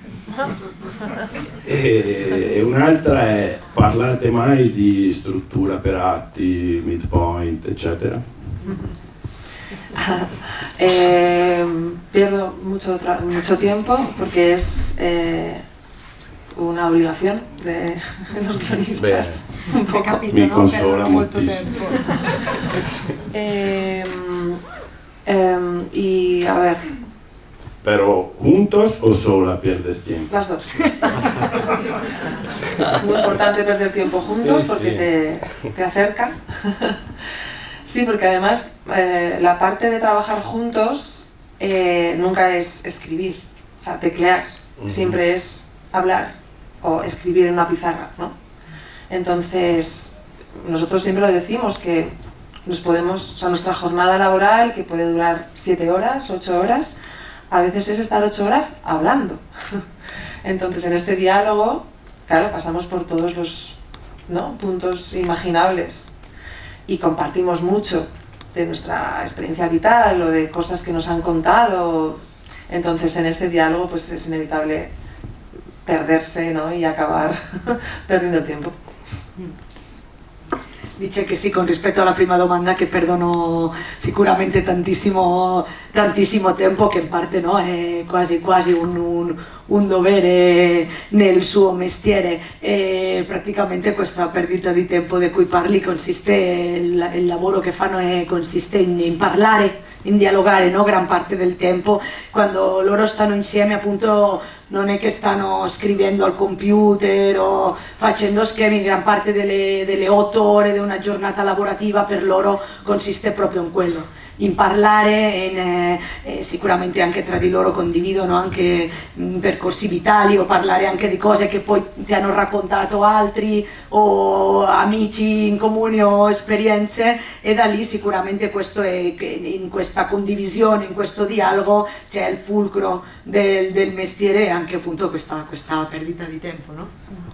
E, e un'altra è: parlate mai di struttura per atti, midpoint, eccetera? Eh, pierdo mucho, mucho tiempo porque es eh, una obligación de, de los guionistas. Un poco. Capito, mi consola moltissimo. eh, eh, y a ver. Pero juntos o sola pierdes tiempo? Las dos. Es muy importante perder tiempo juntos, sí, porque sí. Te, te acerca. Sí, porque además eh, la parte de trabajar juntos eh, nunca es escribir, o sea, teclear, uh-huh. Siempre es hablar o escribir en una pizarra, ¿no? Entonces, nosotros siempre lo decimos, que nos podemos, o sea, nuestra jornada laboral, que puede durar siete horas, ocho horas, a veces es estar ocho horas hablando. Entonces, en este diálogo, claro, pasamos por todos los, ¿no?, puntos imaginables. Y compartimos mucho de nuestra experiencia vital o de cosas que nos han contado. Entonces, en ese diálogo pues es inevitable perderse, ¿no?, y acabar perdiendo el tiempo. Dice che sì, con rispetto alla prima domanda, che perdono sicuramente tantissimo, tantissimo tempo, che in parte, no, è quasi quasi un, un, un dovere nel suo mestiere, e praticamente questa perdita di tempo di cui parli consiste, il, il lavoro che fanno è, consiste in, in parlare, in dialogare, no? Gran parte del tempo, quando loro stanno insieme, appunto, non è che stanno scrivendo al computer o facendo schemi, gran parte delle, delle otto ore di una giornata lavorativa per loro consiste proprio in quello, in parlare, in, eh, eh, sicuramente anche tra di loro condividono anche mh, percorsi vitali, o parlare anche di cose che poi ti hanno raccontato altri o amici in comune o esperienze, e da lì sicuramente questo è, che in questa condivisione, in questo dialogo c'è il fulcro del, del mestiere, e anche appunto questa, questa perdita di tempo, ¿no?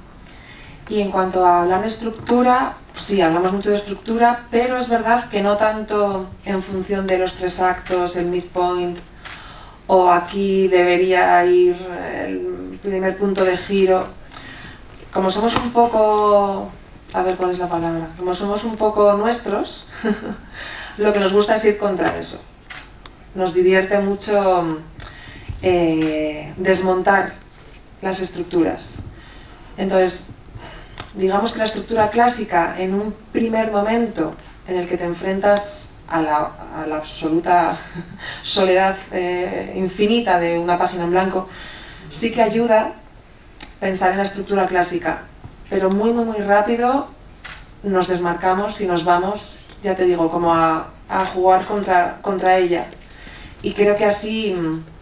Y en cuanto a hablar de estructura, sí, hablamos mucho de estructura, pero es verdad que no tanto en función de los tres actos, el midpoint, o aquí debería ir el primer punto de giro. Como somos un poco, a ver cuál es la palabra, como somos un poco nuestros, lo que nos gusta es ir contra eso. Nos divierte mucho eh, desmontar las estructuras. Entonces, digamos que la estructura clásica, en un primer momento en el que te enfrentas a la, a la absoluta soledad eh, infinita de una página en blanco, sí que ayuda pensar en la estructura clásica, pero muy muy muy rápido nos desmarcamos y nos vamos, ya te digo, como a, a jugar contra, contra ella. Y creo que así,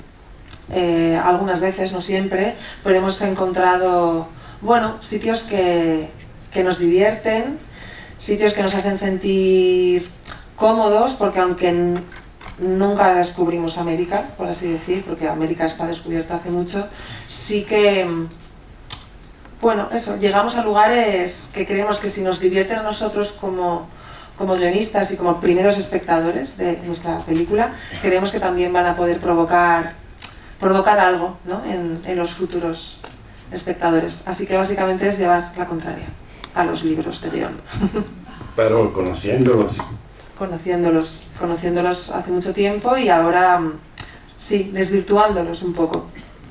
eh, algunas veces, no siempre, pero hemos encontrado, bueno, sitios que, que nos divierten, sitios que nos hacen sentir cómodos, porque aunque nunca descubrimos América, por así decir, porque América está descubierta hace mucho, sí que, bueno, eso, llegamos a lugares que creemos que si nos divierten a nosotros como, como guionistas y como primeros espectadores de nuestra película, creemos que también van a poder provocar, provocar algo, ¿no?, en, en los futuros espectadores. Así que básicamente es llevar la contraria a los libros de guión. Pero conociéndolos. Conociéndolos, conociéndolos hace mucho tiempo y ahora, sì, desvirtuandolos un poco.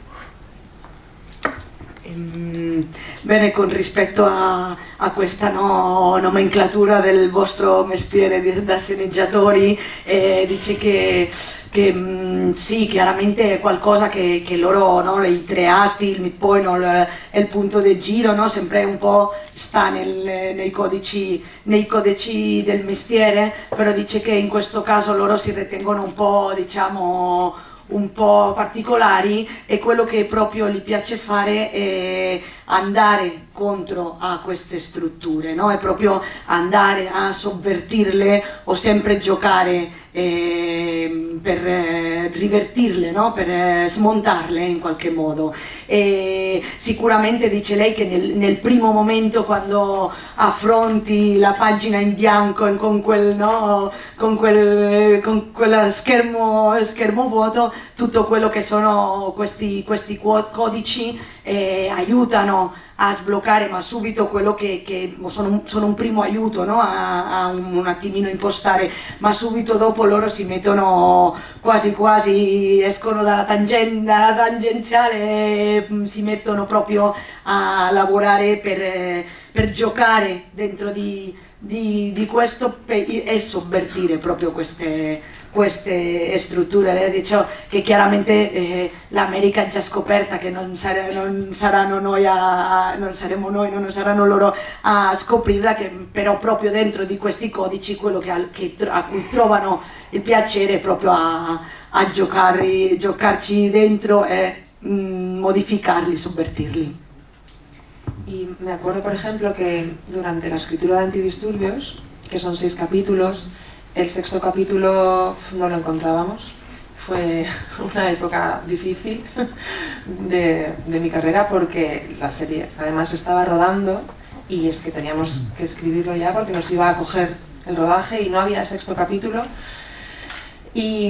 Bene, con rispetto a, a questa no, nomenclatura del vostro mestiere di, da sceneggiatori, eh, dice che, che mh, sì, chiaramente è qualcosa che, che loro, no, i tre atti, il midpoint, no, il, il punto del giro, no, sempre un po' sta nel, nei, codici, nei codici del mestiere, però dice che in questo caso loro si ritengono un po', diciamo, un po' particolari, e quello che proprio gli piace fare è andare contro a queste strutture, no? È proprio andare a sovvertirle o sempre giocare eh, per eh, rivertirle, no? Per eh, smontarle in qualche modo. E sicuramente dice lei che nel, nel primo momento, quando affronti la pagina in bianco con quel, no? con quel, con quel schermo, schermo vuoto, tutto quello che sono questi, questi codici eh, aiutano a sbloccare, ma subito quello che, che sono, un, sono un primo aiuto, no? a, a un, un attimino impostare, ma subito dopo loro si mettono quasi quasi, escono dalla, tangen, dalla tangenziale e si mettono proprio a lavorare per, per giocare dentro di, di, di questo e sovvertire proprio queste queste strutture. Lei dice che chiaramente eh, l'America ha già scoperta che non, sare, non saranno noi a, non saremo noi, non saranno loro a scoprirla, che però proprio dentro di questi codici quello che, che, a cui trovano il piacere è proprio a, a giocare, giocarci dentro e mh, modificarli, sovvertirli. Y me acuerdo, por ejemplo, que durante la escritura de Antidisturbios, que son seis capítulos, el sexto capítulo no lo encontrábamos. Fue una época difícil de, de mi carrera, porque la serie además estaba rodando y es que teníamos que escribirlo ya porque nos iba a coger el rodaje y no había el sexto capítulo. Y,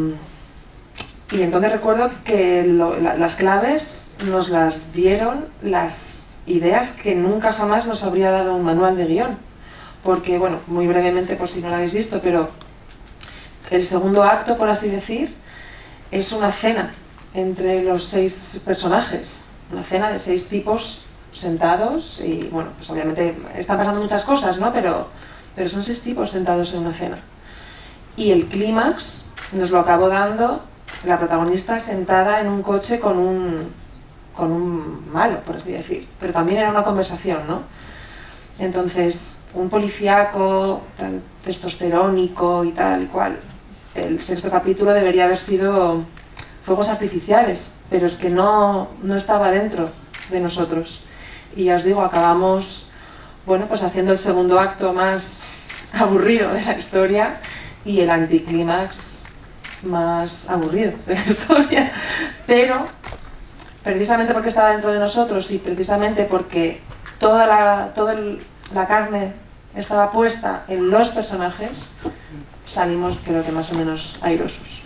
y entonces recuerdo que lo, la, las claves nos las dieron las ideas que nunca jamás nos habría dado un manual de guión. Porque, bueno, muy brevemente, por si no lo habéis visto, pero el segundo acto, por así decir, es una cena entre los seis personajes. Una cena de seis tipos sentados y, bueno, pues obviamente están pasando muchas cosas, ¿no? Pero, pero son seis tipos sentados en una cena. Y el clímax nos lo acabó dando la protagonista sentada en un coche con un, con un malo, por así decir. Pero también era una conversación, ¿no? Entonces, un policíaco tan testosterónico y tal y cual. El sexto capítulo debería haber sido fuegos artificiales, pero es que no, no estaba dentro de nosotros. Y ya os digo, acabamos, bueno, pues haciendo el segundo acto más aburrido de la historia y el anticlímax más aburrido de la historia. Pero, precisamente porque estaba dentro de nosotros y precisamente porque toda la, toda el, la carne estaba puesta en los personajes, salimos creo che más o menos airosos.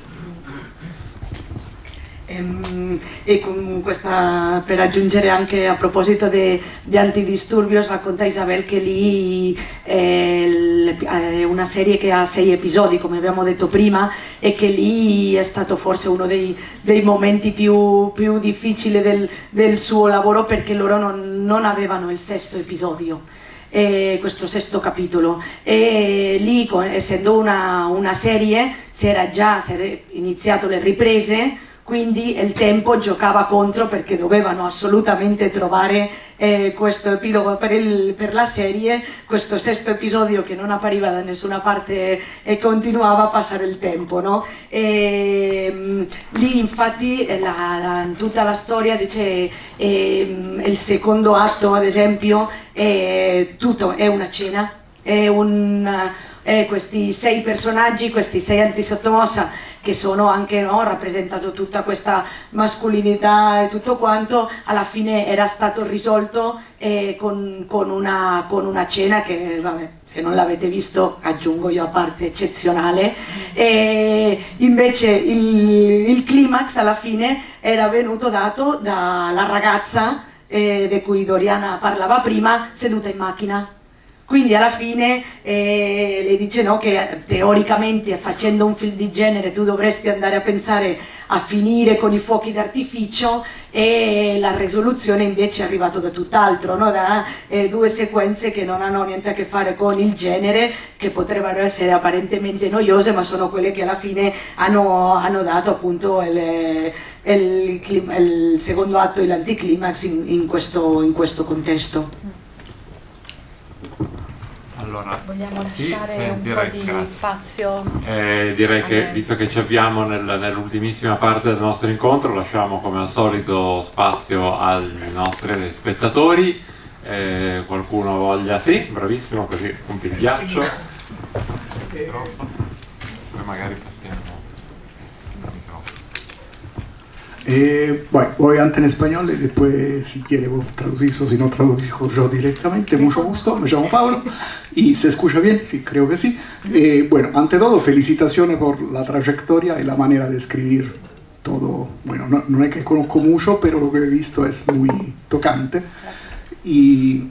Ehm, e con questa, per aggiungere anche a proposito di Antidisturbios, racconta Isabel che lì è, è una serie che ha sei episodi, come abbiamo detto prima, e che lì è stato forse uno dei, dei momenti più, più difficili del, del suo lavoro, perché loro non, non avevano il sesto episodio. Eh, questo sesto capitolo, e lì, essendo una, una serie, si era già si era iniziato le riprese, quindi il tempo giocava contro, perché dovevano assolutamente trovare eh, questo epilogo per, il, per la serie, questo sesto episodio che non appariva da nessuna parte e continuava a passare il tempo, no? E, mh, lì infatti la, la, tutta la storia dice eh, il secondo atto, ad esempio, è, tutto è una cena, è un, eh, questi sei personaggi, questi sei antisottomossa che sono anche, no, rappresentato tutta questa mascolinità e tutto quanto, alla fine era stato risolto eh, con, con, una, con una cena che, vabbè, se non l'avete visto aggiungo io a parte eccezionale, e invece il, il climax alla fine era venuto dato dalla ragazza eh, di cui Doriana parlava prima, seduta in macchina. Quindi alla fine eh, le dice no, che teoricamente facendo un film di genere tu dovresti andare a pensare a finire con i fuochi d'artificio, e la risoluzione invece è arrivata da tutt'altro, no? Da eh, due sequenze che non hanno niente a che fare con il genere, che potrebbero essere apparentemente noiose, ma sono quelle che alla fine hanno, hanno dato appunto il, il, il secondo atto e l'anticlimax in, in, questo, in questo contesto. Allora, vogliamo sì, lasciare un po' di grazie. spazio? Eh, direi che, visto che ci avviamo nel, nell'ultimissima parte del nostro incontro, lasciamo come al solito spazio ai nostri spettatori. Eh, qualcuno voglia? Sì, bravissimo, così punti il ghiaccio. Poi magari passiamo. Eh, bueno, voy antes en español y después, si quiere, vos traducís o si no traduzco yo directamente. Mucho gusto, me llamo Pablo y se escucha bien, sí, creo que sí. Eh, bueno, ante todo, felicitaciones por la trayectoria y la manera de escribir todo. Bueno, no, no es que conozco mucho, pero lo que he visto es muy tocante. Y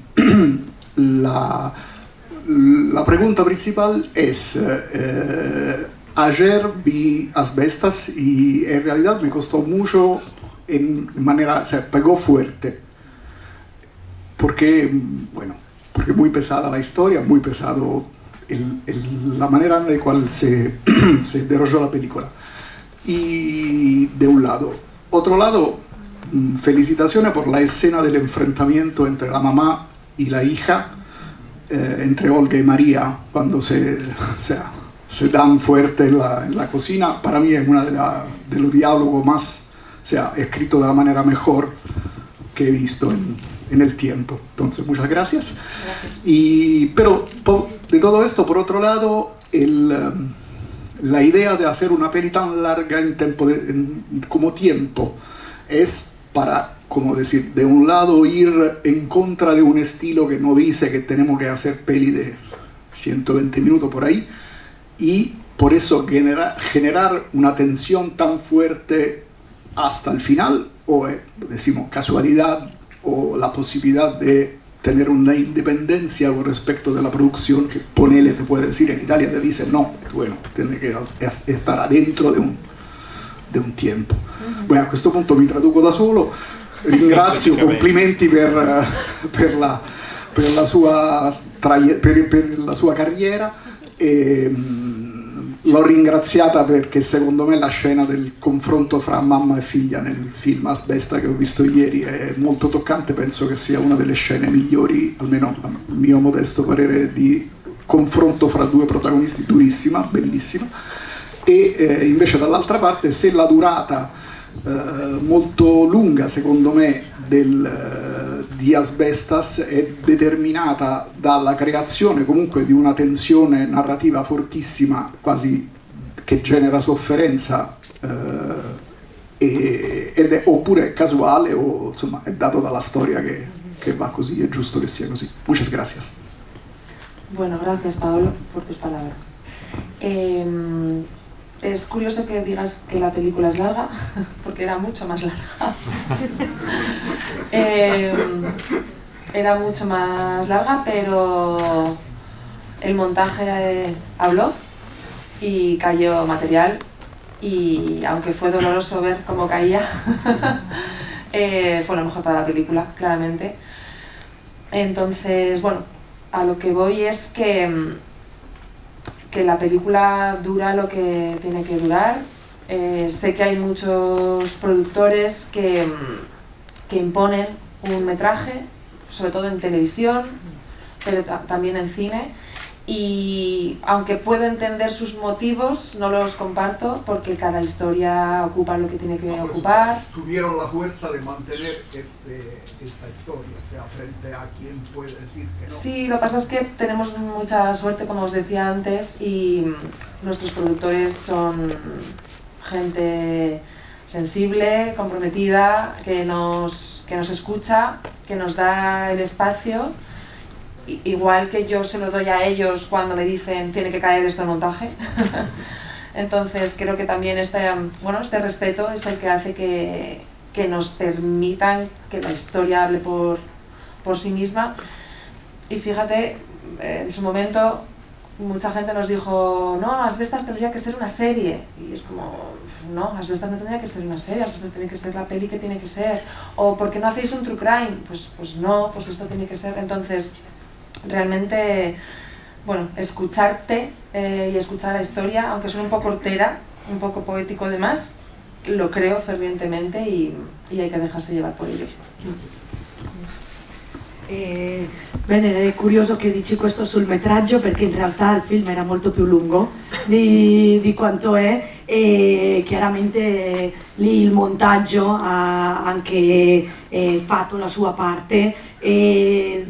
la, la pregunta principal es... Eh, ayer vi Asbestas y en realidad me costó mucho en manera, o sea, pegó fuerte, porque, bueno, porque muy pesada la historia, muy pesado el, el, la manera en la cual se, se desarrolló la película. Y de un lado. Otro lado, felicitaciones por la escena del enfrentamiento entre la mamá y la hija, eh, entre Olga y María, cuando se, o sea, se dan fuerte en la, en la cocina. Para mí es uno de, la, de los diálogos más, o sea, escrito de la manera mejor que he visto en, en el tiempo. Entonces, muchas gracias. gracias. Y, pero por, de todo esto, por otro lado, el, la idea de hacer una peli tan larga en tiempo de, en, como tiempo es para, como decir, de un lado ir en contra de un estilo que no dice que tenemos que hacer peli de ciento veinte minutos por ahí, y por eso genera, generar una tensión tan fuerte hasta el final, o eh, decimos casualidad, o la posibilidad de tener una independencia con respecto de la producción, que ponele, te puede decir, en Italia te dicen no, bueno, tiene que estar adentro de un, de un tiempo. Uh-huh. Bueno, a questo punto mi traduco da solo, ringrazio, complimenti per, per, la, per, la sua per, per la sua carriera. E, l'ho ringraziata perché secondo me la scena del confronto fra mamma e figlia nel film Asbesta che ho visto ieri è molto toccante. Penso che sia una delle scene migliori, almeno a mio modesto parere, di confronto fra due protagonisti, durissima, bellissima. E eh, invece dall'altra parte, se la durata eh, molto lunga secondo me del, eh, di Asbestas è determinata dalla creazione comunque di una tensione narrativa fortissima, quasi che genera sofferenza, eh, e, ed è oppure casuale o insomma è dato dalla storia che, che va così, è giusto che sia così. Muchas gracias. Bueno, gracias Paolo por tus palabras. Eh, Es curioso que digas que la película es larga, porque era mucho más larga. eh, era mucho más larga, pero el montaje eh, habló y cayó material, y aunque fue doloroso ver cómo caía, eh, fue lo mejor para la película, claramente. Entonces, bueno, a lo que voy es que que la película dura lo que tiene que durar. Eh, sé que hay muchos productores que, que imponen un metraje, sobre todo en televisión, pero también en cine, y aunque puedo entender sus motivos, no los comparto porque cada historia ocupa lo que tiene que no, ocupar. Tuvieron la fuerza de mantener este, esta historia, o sea, frente a quien puede decir que no. Sí, lo que pasa es que tenemos mucha suerte, como os decía antes, y nuestros productores son gente sensible, comprometida, que nos, que nos escucha, que nos da el espacio. Igual que yo se lo doy a ellos cuando me dicen tiene que caer esto en montaje. Entonces creo que también este, bueno, este respeto es el que hace que, que nos permitan que la historia hable por, por sí misma. Y fíjate, en su momento mucha gente nos dijo, no, Asbestas tendría que ser una serie. Y es como, no, Asbestas no tendría que ser una serie, Asbestas tiene que ser la peli que tiene que ser. O ¿por qué no hacéis un true crime? Pues, pues no, pues esto tiene que ser. Entonces realmente, bueno, escucharte eh, y escuchar la historia, aunque suene un poco hortera, un poco poético además, lo creo fervientemente y, y hay que dejarse llevar por ello. Eh, bene, è curioso che dici questo sul metraggio perché in realtà il film era molto più lungo di, di quanto è e chiaramente lì il montaggio ha anche eh, fatto la sua parte e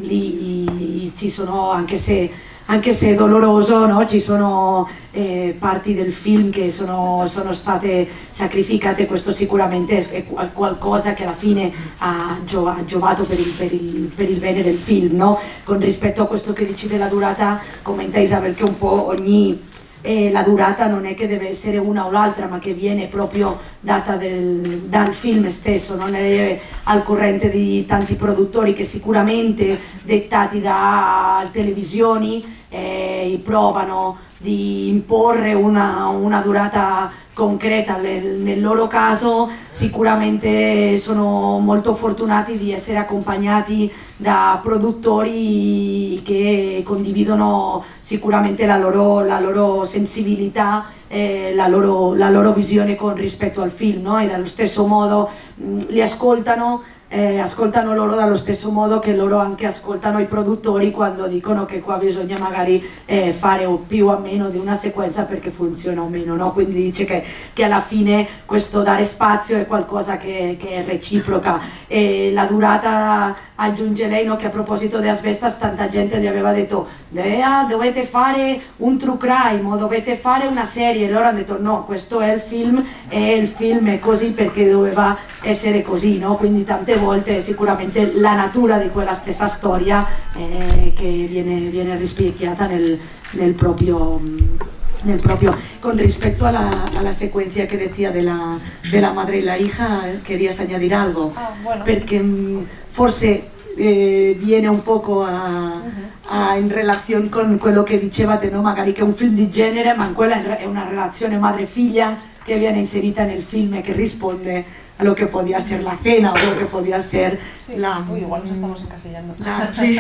lì ci sono, anche se anche se è doloroso, no? Ci sono eh, parti del film che sono, sono state sacrificate, questo sicuramente è, è qualcosa che alla fine ha, gio, ha giovato per il, per, il, per il bene del film, no? Con rispetto a questo che dici della durata, commenta Isabel che un po' ogni... E la durata non è che deve essere una o l'altra, ma che viene proprio data del, dal film stesso, non è al corrente di tanti produttori che sicuramente dettati da televisioni eh, provano di imporre una, una durata concreta. Nel, nel loro caso sicuramente sono molto fortunati di essere accompagnati da produttori che condividono sicuramente la loro, la loro sensibilità, eh, la, loro, la loro visione con rispetto al film, no? E dallo stesso modo mh, li ascoltano, eh, ascoltano loro dallo stesso modo che loro anche ascoltano i produttori quando dicono che qua bisogna magari eh, fare o più o meno di una sequenza perché funziona o meno, no? Quindi dice che, che alla fine questo dare spazio è qualcosa che, che è reciproca. E la durata, aggiunge lei, no? Che a proposito di Asbestas tanta gente gli aveva detto eh, ah, dovete fare un true crime o dovete fare una serie, e loro hanno detto no, questo è il film e il film è così perché doveva essere così, no? Quindi tante volte sicuramente la natura di quella stessa storia eh, che viene, viene rispecchiata nel, nel proprio... nel propio. Con rispetto a la, a la secuencia que decía de la, de la madre y la hija, ¿querías añadir algo? Ah, bueno. Perché forse eh, viene un poco a, a, in relazione con quello che dicevate, no? Magari che è un film di genere, ma quella è una relazione madre-figlia che viene inserita nel film e che risponde a lo que podía ser la cena o lo que podía ser sí. la... Uy, igual nos estamos encasillando. La, sí.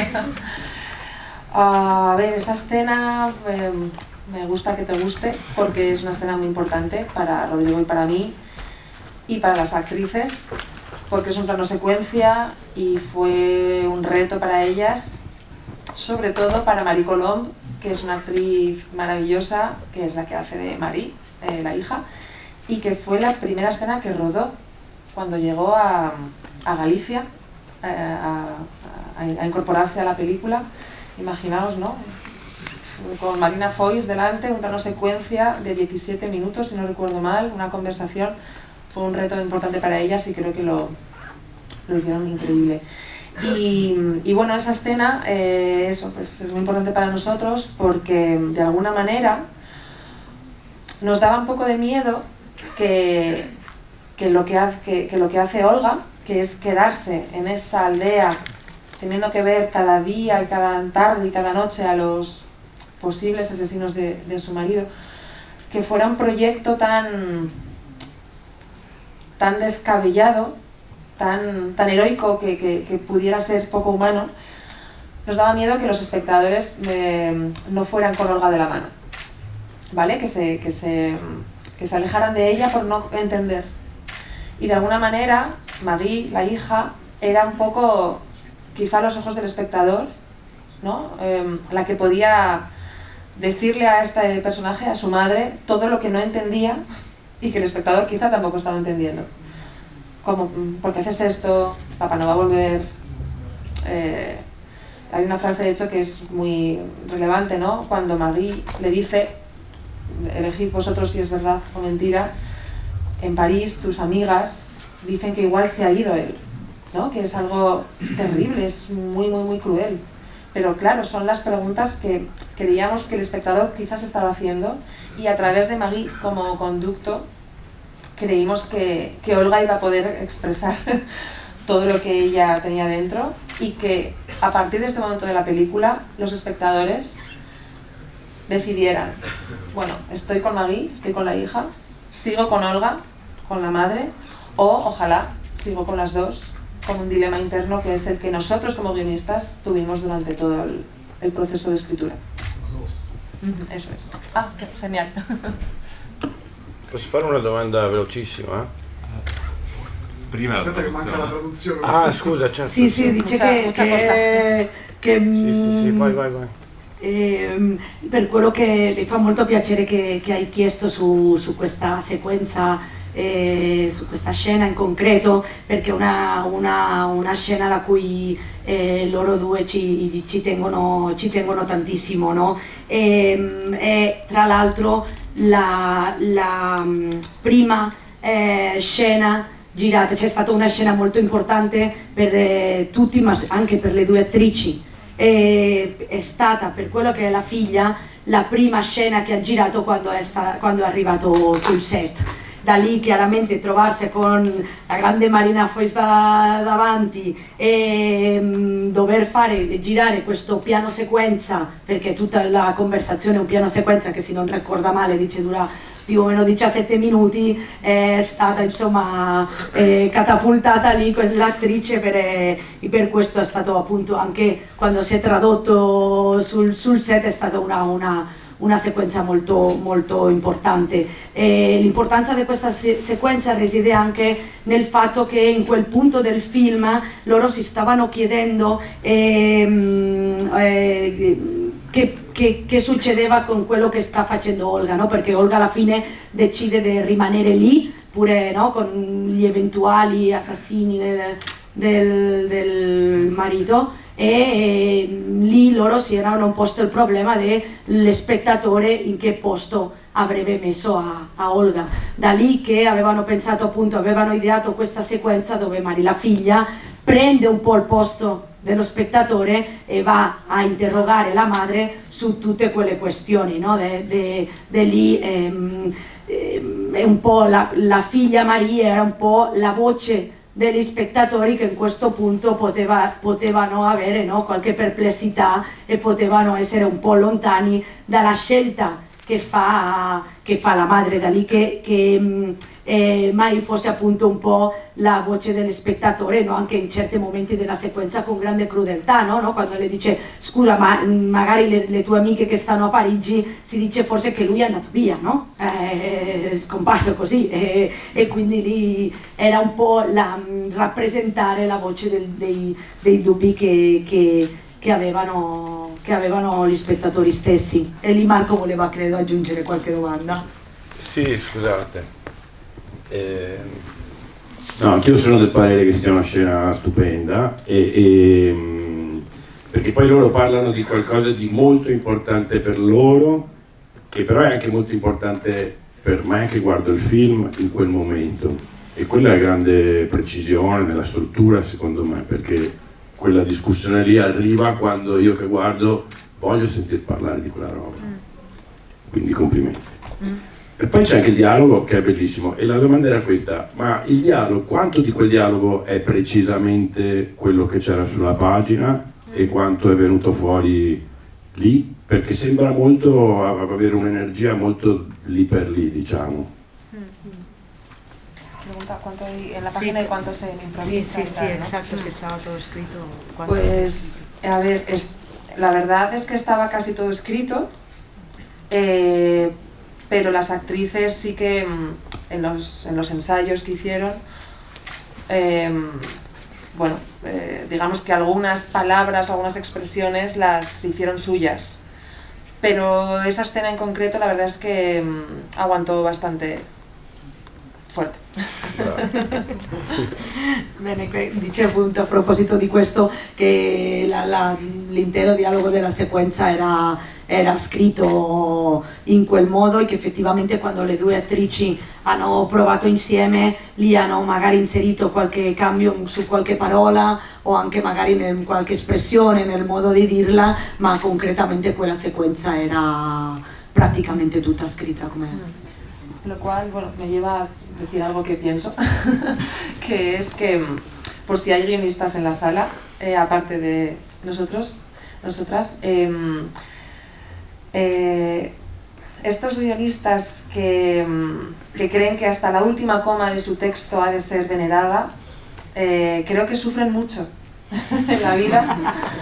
A ver, esa escena... Eh, me gusta que te guste porque es una escena muy importante para Rodrigo y para mí y para las actrices porque es un plano secuencia y fue un reto para ellas, sobre todo para Marie Colomb, que es una actriz maravillosa, que es la que hace de Marie, eh, la hija, y que fue la primera escena que rodó cuando llegó a, a Galicia eh, a, a, a incorporarse a la película. Imaginaos, ¿no? Con Marina Foïs delante, un plano secuencia de diecisiete minutos, si no recuerdo mal, una conversación. Fue un reto importante para ellas y creo que lo, lo hicieron increíble. Y, y bueno, esa escena eh, eso, pues es muy importante para nosotros porque de alguna manera nos daba un poco de miedo que, que, lo, que, hace, que, que lo que hace Olga, que es quedarse en esa aldea teniendo que ver cada día y cada tarde y cada noche a los posibles asesinos de, de su marido, que fuera un proyecto tan, tan descabellado, tan, tan heroico que, que, que pudiera ser poco humano, nos daba miedo que los espectadores eh, no fueran con Olga de la mano, ¿vale? Que se, que, se, que se alejaran de ella por no entender. Y de alguna manera, Marie, la hija, era un poco, quizá a los ojos del espectador, ¿no? Eh, la que podía decirle a este personaje, a su madre, todo lo que no entendía y que el espectador quizá tampoco estaba entendiendo. Como, ¿por qué haces esto? Papá no va a volver. Eh, hay una frase de hecho que es muy relevante, ¿no? Cuando Marie le dice, elegid vosotros si es verdad o mentira, en París tus amigas dicen que igual se ha ido él, ¿no? Que es algo terrible, es muy muy muy cruel. Pero claro, son las preguntas que creíamos que el espectador quizás estaba haciendo, y a través de Marie como conducto creímos que, que Olga iba a poder expresar todo lo que ella tenía dentro, y que a partir de este momento de la película los espectadores decidieran, bueno, estoy con Marie, estoy con la hija, sigo con Olga, con la madre, o ojalá sigo con las dos, con un dilema interno que es el que nosotros como guionistas tuvimos durante todo el, el proceso de escritura. Eso es. Ah, genial. Posso fare una domanda velocissima? Prima Aspetta che manca la traduzione. Ah, scusa, certo. Sì, sì, dice Mucha- che, mucha che, che, Sì, sì, sì, mm, vai, vai, vai. ehm, per quello che le fa molto piacere che, che hai chiesto su, su questa sequenza, eh, su questa scena in concreto, perché è una, una, una scena la cui eh, loro due ci, ci, tengono, ci tengono tantissimo, no? E, e tra l'altro la, la mm, prima eh, scena girata, c'è stata una scena molto importante per eh, tutti, ma anche per le due attrici. E, è stata, per quello che è la figlia, la prima scena che ha girato quando è, sta, quando è arrivato sul set. Da lì chiaramente trovarsi con la grande Marina Foïsta davanti e mh, dover fare, girare questo piano sequenza, perché tutta la conversazione è un piano sequenza che, se non ricorda male, dice dura più o meno diciassette minuti, è stata insomma eh, catapultata lì l'attrice per, eh, per questo è stato appunto, anche quando si è tradotto sul, sul set, è stata una, una, una sequenza molto, molto importante. L'importanza di questa se sequenza reside anche nel fatto che in quel punto del film loro si stavano chiedendo ehm, eh, Che, che, che succedeva con quello che sta facendo Olga, no? Perché Olga alla fine decide di rimanere lì, pure, no? Con gli eventuali assassini del, del, del marito, e, e lì loro si erano posto il problema dello spettatore in che posto avrebbe messo a, a Olga. Da lì che avevano pensato, appunto, avevano ideato questa sequenza dove Marie, la figlia, prende un po' il posto dello spettatore e va a interrogare la madre su tutte quelle questioni, no? De, de, de lì ehm, ehm, è un po' la, la figlia Marie era un po' la voce degli spettatori che in questo punto poteva, potevano avere, no? Qualche perplessità e potevano essere un po' lontani dalla scelta che fa, che fa la madre. Da lì che, che eh, Marie fosse appunto un po' la voce dello spettatore, no? Anche in certi momenti della sequenza con grande crudeltà, no? No? Quando le dice scusa, ma magari le, le tue amiche che stanno a Parigi, si dice forse che lui è andato via, no? È scomparso così, e, e quindi lì era un po' la, rappresentare la voce del, dei, dei dubbi che, che, che avevano, che avevano gli spettatori stessi. E lì Marco voleva, credo, aggiungere qualche domanda. Sì, scusate. Eh... No, anch'io sono del parere che sia una scena stupenda, e, e, perché poi loro parlano di qualcosa di molto importante per loro, che però è anche molto importante per me che guardo il film in quel momento, e quella è la grande precisione nella struttura, secondo me, perché quella discussione lì arriva quando io che guardo voglio sentir parlare di quella roba, quindi complimenti. E poi c'è anche il dialogo, che è bellissimo, e la domanda era questa: ma il dialogo, quanto di quel dialogo è precisamente quello che c'era sulla pagina e quanto è venuto fuori lì? Perché sembra molto avere un'energia molto lì per lì, diciamo. Pregunta cuánto hay en la página sí. Y cuánto se improvisa. Sí, sí, sí, tal, ¿no? exacto, si estaba todo escrito. Pues, a ver, es, la verdad es que estaba casi todo escrito, eh, pero las actrices sí que en los, en los ensayos que hicieron, eh, bueno, eh, digamos que algunas palabras, algunas expresiones las hicieron suyas. pero esa escena en concreto la verdad es que mh, aguantó bastante forte. Bene, dice appunto a proposito di questo che l'intero dialogo della sequenza era, era scritto in quel modo e che effettivamente quando le due attrici hanno provato insieme lì hanno magari inserito qualche cambio su qualche parola o anche magari in qualche espressione nel modo di dirla, ma concretamente quella sequenza era praticamente tutta scritta come... Lo cual, bueno, me lleva a decir algo que pienso, que es que por si hay guionistas en la sala, eh, aparte de nosotros, nosotras, eh, eh, estos guionistas que, que creen que hasta la última coma de su texto ha de ser venerada, eh, creo que sufren mucho en la vida,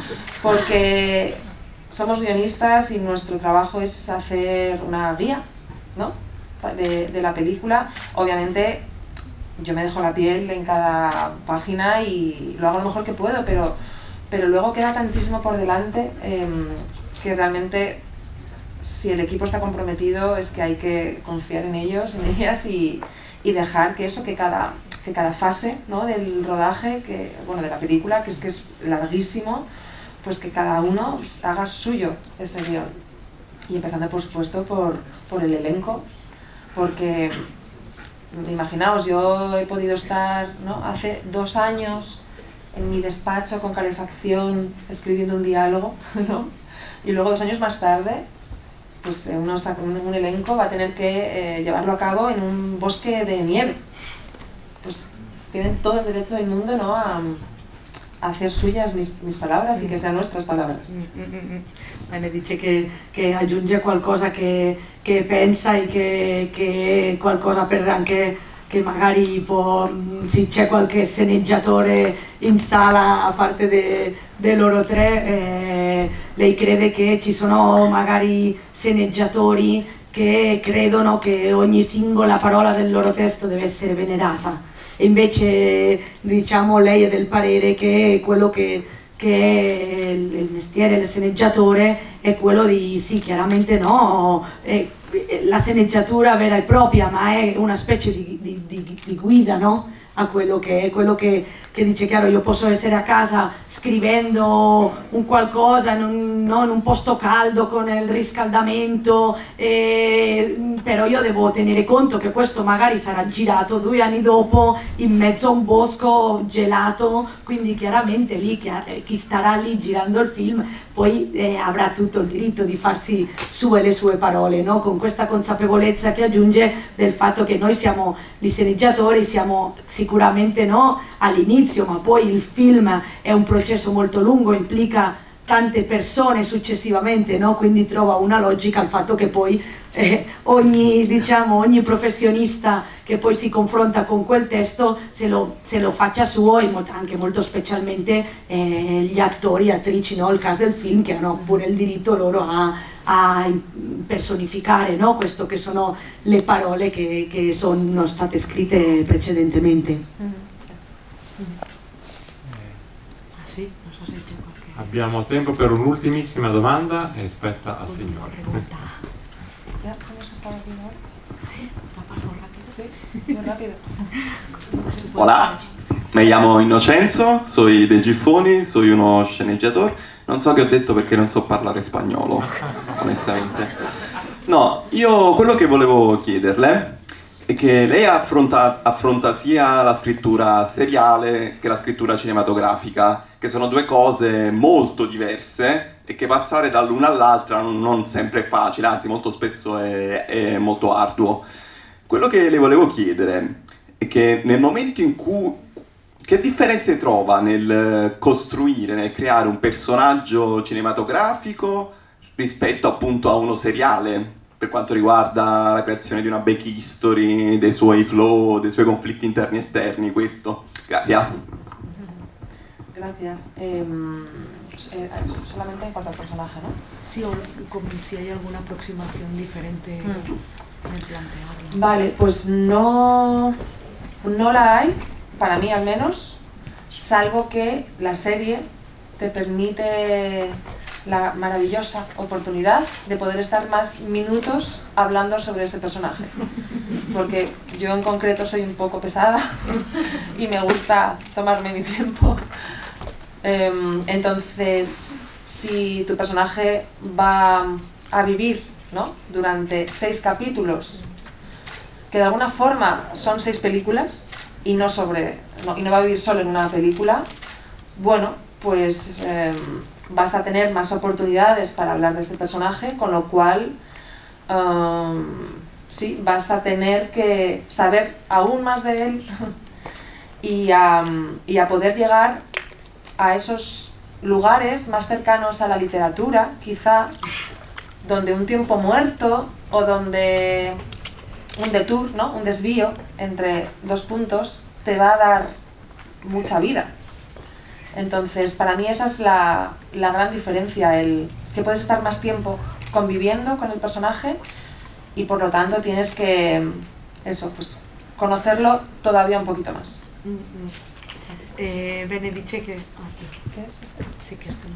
porque somos guionistas y nuestro trabajo es hacer una guía, ¿no? De, de la película. Obviamente yo me dejo la piel en cada página y lo hago lo mejor que puedo, pero, pero luego queda tantísimo por delante eh, que realmente si el equipo está comprometido es que hay que confiar en ellos, en ellas y, y dejar que eso, que cada, que cada fase, ¿no?, del rodaje, que, bueno, de la película, que es que es larguísimo, pues que cada uno haga suyo ese guión. Y empezando por supuesto por, por el elenco, porque imaginaos, yo he podido estar, ¿no?, hace dos años en mi despacho con calefacción escribiendo un diálogo, ¿no?, y luego dos años más tarde pues uno, un, un elenco va a tener que eh, llevarlo a cabo en un bosque de nieve. Pues tienen todo el derecho del mundo, ¿no?, a, a hacer suyas mis, mis palabras y que sean nuestras palabras. Bene, dice che, che aggiunge qualcosa che, che pensa e che, che qualcosa per anche che magari può, se c'è qualche sceneggiatore in sala a parte de, de loro tre, eh, lei crede che ci sono magari sceneggiatori che credono che ogni singola parola del loro testo deve essere venerata e invece diciamo lei è del parere che quello che che il, il mestiere del sceneggiatore è quello di, sì, chiaramente no, è, è la sceneggiatura vera e propria, ma è una specie di, di, di, di guida, no? A quello che è, quello che, che dice, chiaro, io posso essere a casa scrivendo un qualcosa in un, no, in un posto caldo con il riscaldamento, eh, però io devo tenere conto che questo magari sarà girato due anni dopo in mezzo a un bosco gelato, quindi chiaramente lì chi starà lì girando il film poi eh, avrà tutto il diritto di farsi sue le sue parole, no? Con questa consapevolezza che aggiunge del fatto che noi siamo gli sceneggiatori, siamo sicuramente no all'inizio, ma poi il film è un processo molto lungo, implica tante persone successivamente, no? Quindi trova una logica il fatto che poi eh, ogni, diciamo, ogni professionista che poi si confronta con quel testo se lo, se lo faccia suo e anche molto specialmente eh, gli attori e attrici, no? Il caso del film, che hanno pure il diritto loro a, a personificare, no? Questo che sono le parole che, che sono state scritte precedentemente. Mm-hmm. Abbiamo tempo per un'ultimissima domanda e spetta al signore. Hola, me llamo Innocenzo, soy de Giffoni, soy uno sceneggiatore. Non so che ho detto perché non so parlare spagnolo, onestamente. No, io quello che volevo chiederle è che lei affronta, affronta sia la scrittura seriale che la scrittura cinematografica, che sono due cose molto diverse e che passare dall'una all'altra non, non sempre è facile, anzi molto spesso è, è molto arduo. Quello che le volevo chiedere è che nel momento in cui... che differenze trova nel costruire, nel creare un personaggio cinematografico rispetto appunto a uno seriale? Per quanto riguarda la creazione di una back history, dei suoi flow, dei suoi conflitti interni e esterni, questo. Grazie. Gracias. Eh, eh, solamente en cuanto al personaje, ¿no? Sí, o como si hay alguna aproximación diferente mm. en el plantearlo. Vale, pues no, no la hay, para mí al menos, salvo que la serie te permite la maravillosa oportunidad de poder estar más minutos hablando sobre ese personaje. Porque yo en concreto soy un poco pesada y me gusta tomarme mi tiempo. Um, entonces, si tu personaje va a vivir, ¿no?, durante seis capítulos, que de alguna forma son seis películas, y no, sobre, no, y no va a vivir solo en una película, bueno, pues eh, vas a tener más oportunidades para hablar de ese personaje, con lo cual um, sí, vas a tener que saber aún más de él y a, y a poder llegar a esos lugares más cercanos a la literatura, quizá, donde un tiempo muerto o donde un detour, ¿no?, un desvío entre dos puntos te va a dar mucha vida. Entonces, para mí esa es la, la gran diferencia, el que puedes estar más tiempo conviviendo con el personaje y por lo tanto tienes que, eso, pues, conocerlo todavía un poquito más. Mm-hmm. Eh, bene, dice che... Ah, che sì, che sta...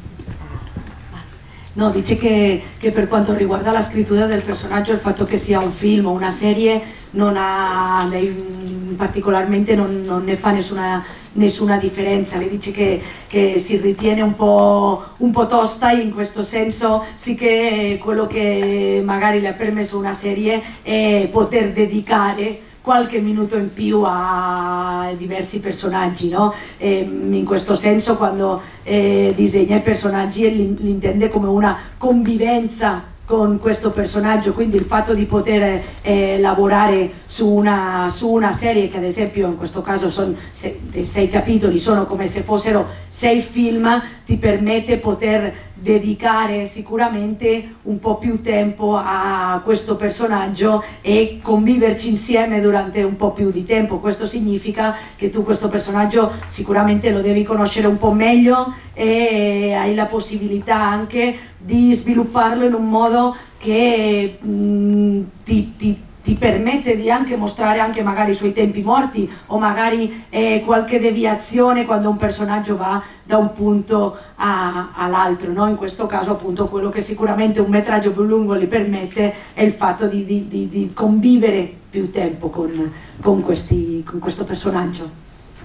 No, dice che, che per quanto riguarda la scrittura del personaggio, il fatto che sia un film o una serie non ha, lei particolarmente non, non ne fa nessuna, nessuna differenza. Lei dice che, che si ritiene un po', un po' tosta in questo senso, sì che quello che magari le ha permesso una serie è poter dedicare qualche minuto in più a diversi personaggi, no? E in questo senso quando eh, disegna i personaggi li, li intende come una convivenza con questo personaggio, quindi il fatto di poter eh, lavorare su una, su una serie che ad esempio in questo caso sono sei, sei capitoli, sono come se fossero sei film, ti permette poter dedicare sicuramente un po' più tempo a questo personaggio e conviverci insieme durante un po' più di tempo. Questo significa che tu questo personaggio sicuramente lo devi conoscere un po' meglio e hai la possibilità anche di svilupparlo in un modo che mh, ti, ti ti permette di anche mostrare anche magari i suoi tempi morti o magari eh, qualche deviazione quando un personaggio va da un punto all'altro, no? In questo caso appunto quello che sicuramente un metraggio più lungo gli permette è il fatto di, di, di, di convivere più tempo con, con, questi, con questo personaggio.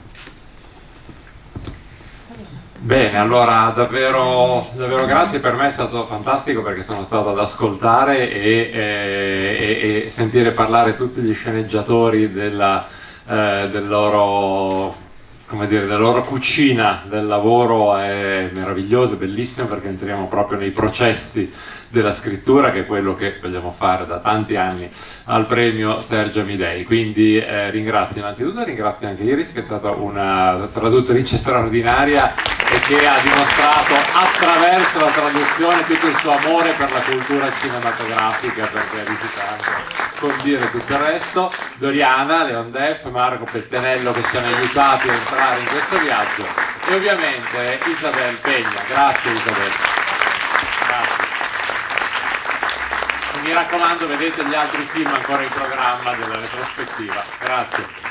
Bene, allora davvero, davvero grazie, per me è stato fantastico perché sono stato ad ascoltare e, e, e sentire parlare tutti gli sceneggiatori della, eh, del loro, come dire, della loro cucina del lavoro. È meraviglioso, bellissimo, perché entriamo proprio nei processi della scrittura, che è quello che vogliamo fare da tanti anni al premio Sergio Amidei. Quindi eh, ringrazio innanzitutto, ringrazio anche Iris, che è stata una traduttrice straordinaria e che ha dimostrato attraverso la traduzione tutto il suo amore per la cultura cinematografica, perché è riuscita anche a condire tutto il resto. Doriana, Leon Def, Marco Pettenello, che ci hanno aiutati a entrare in questo viaggio, e ovviamente Isabel Pegna. Grazie Isabel. Grazie. Mi raccomando, vedete gli altri film ancora in programma della retrospettiva. Grazie.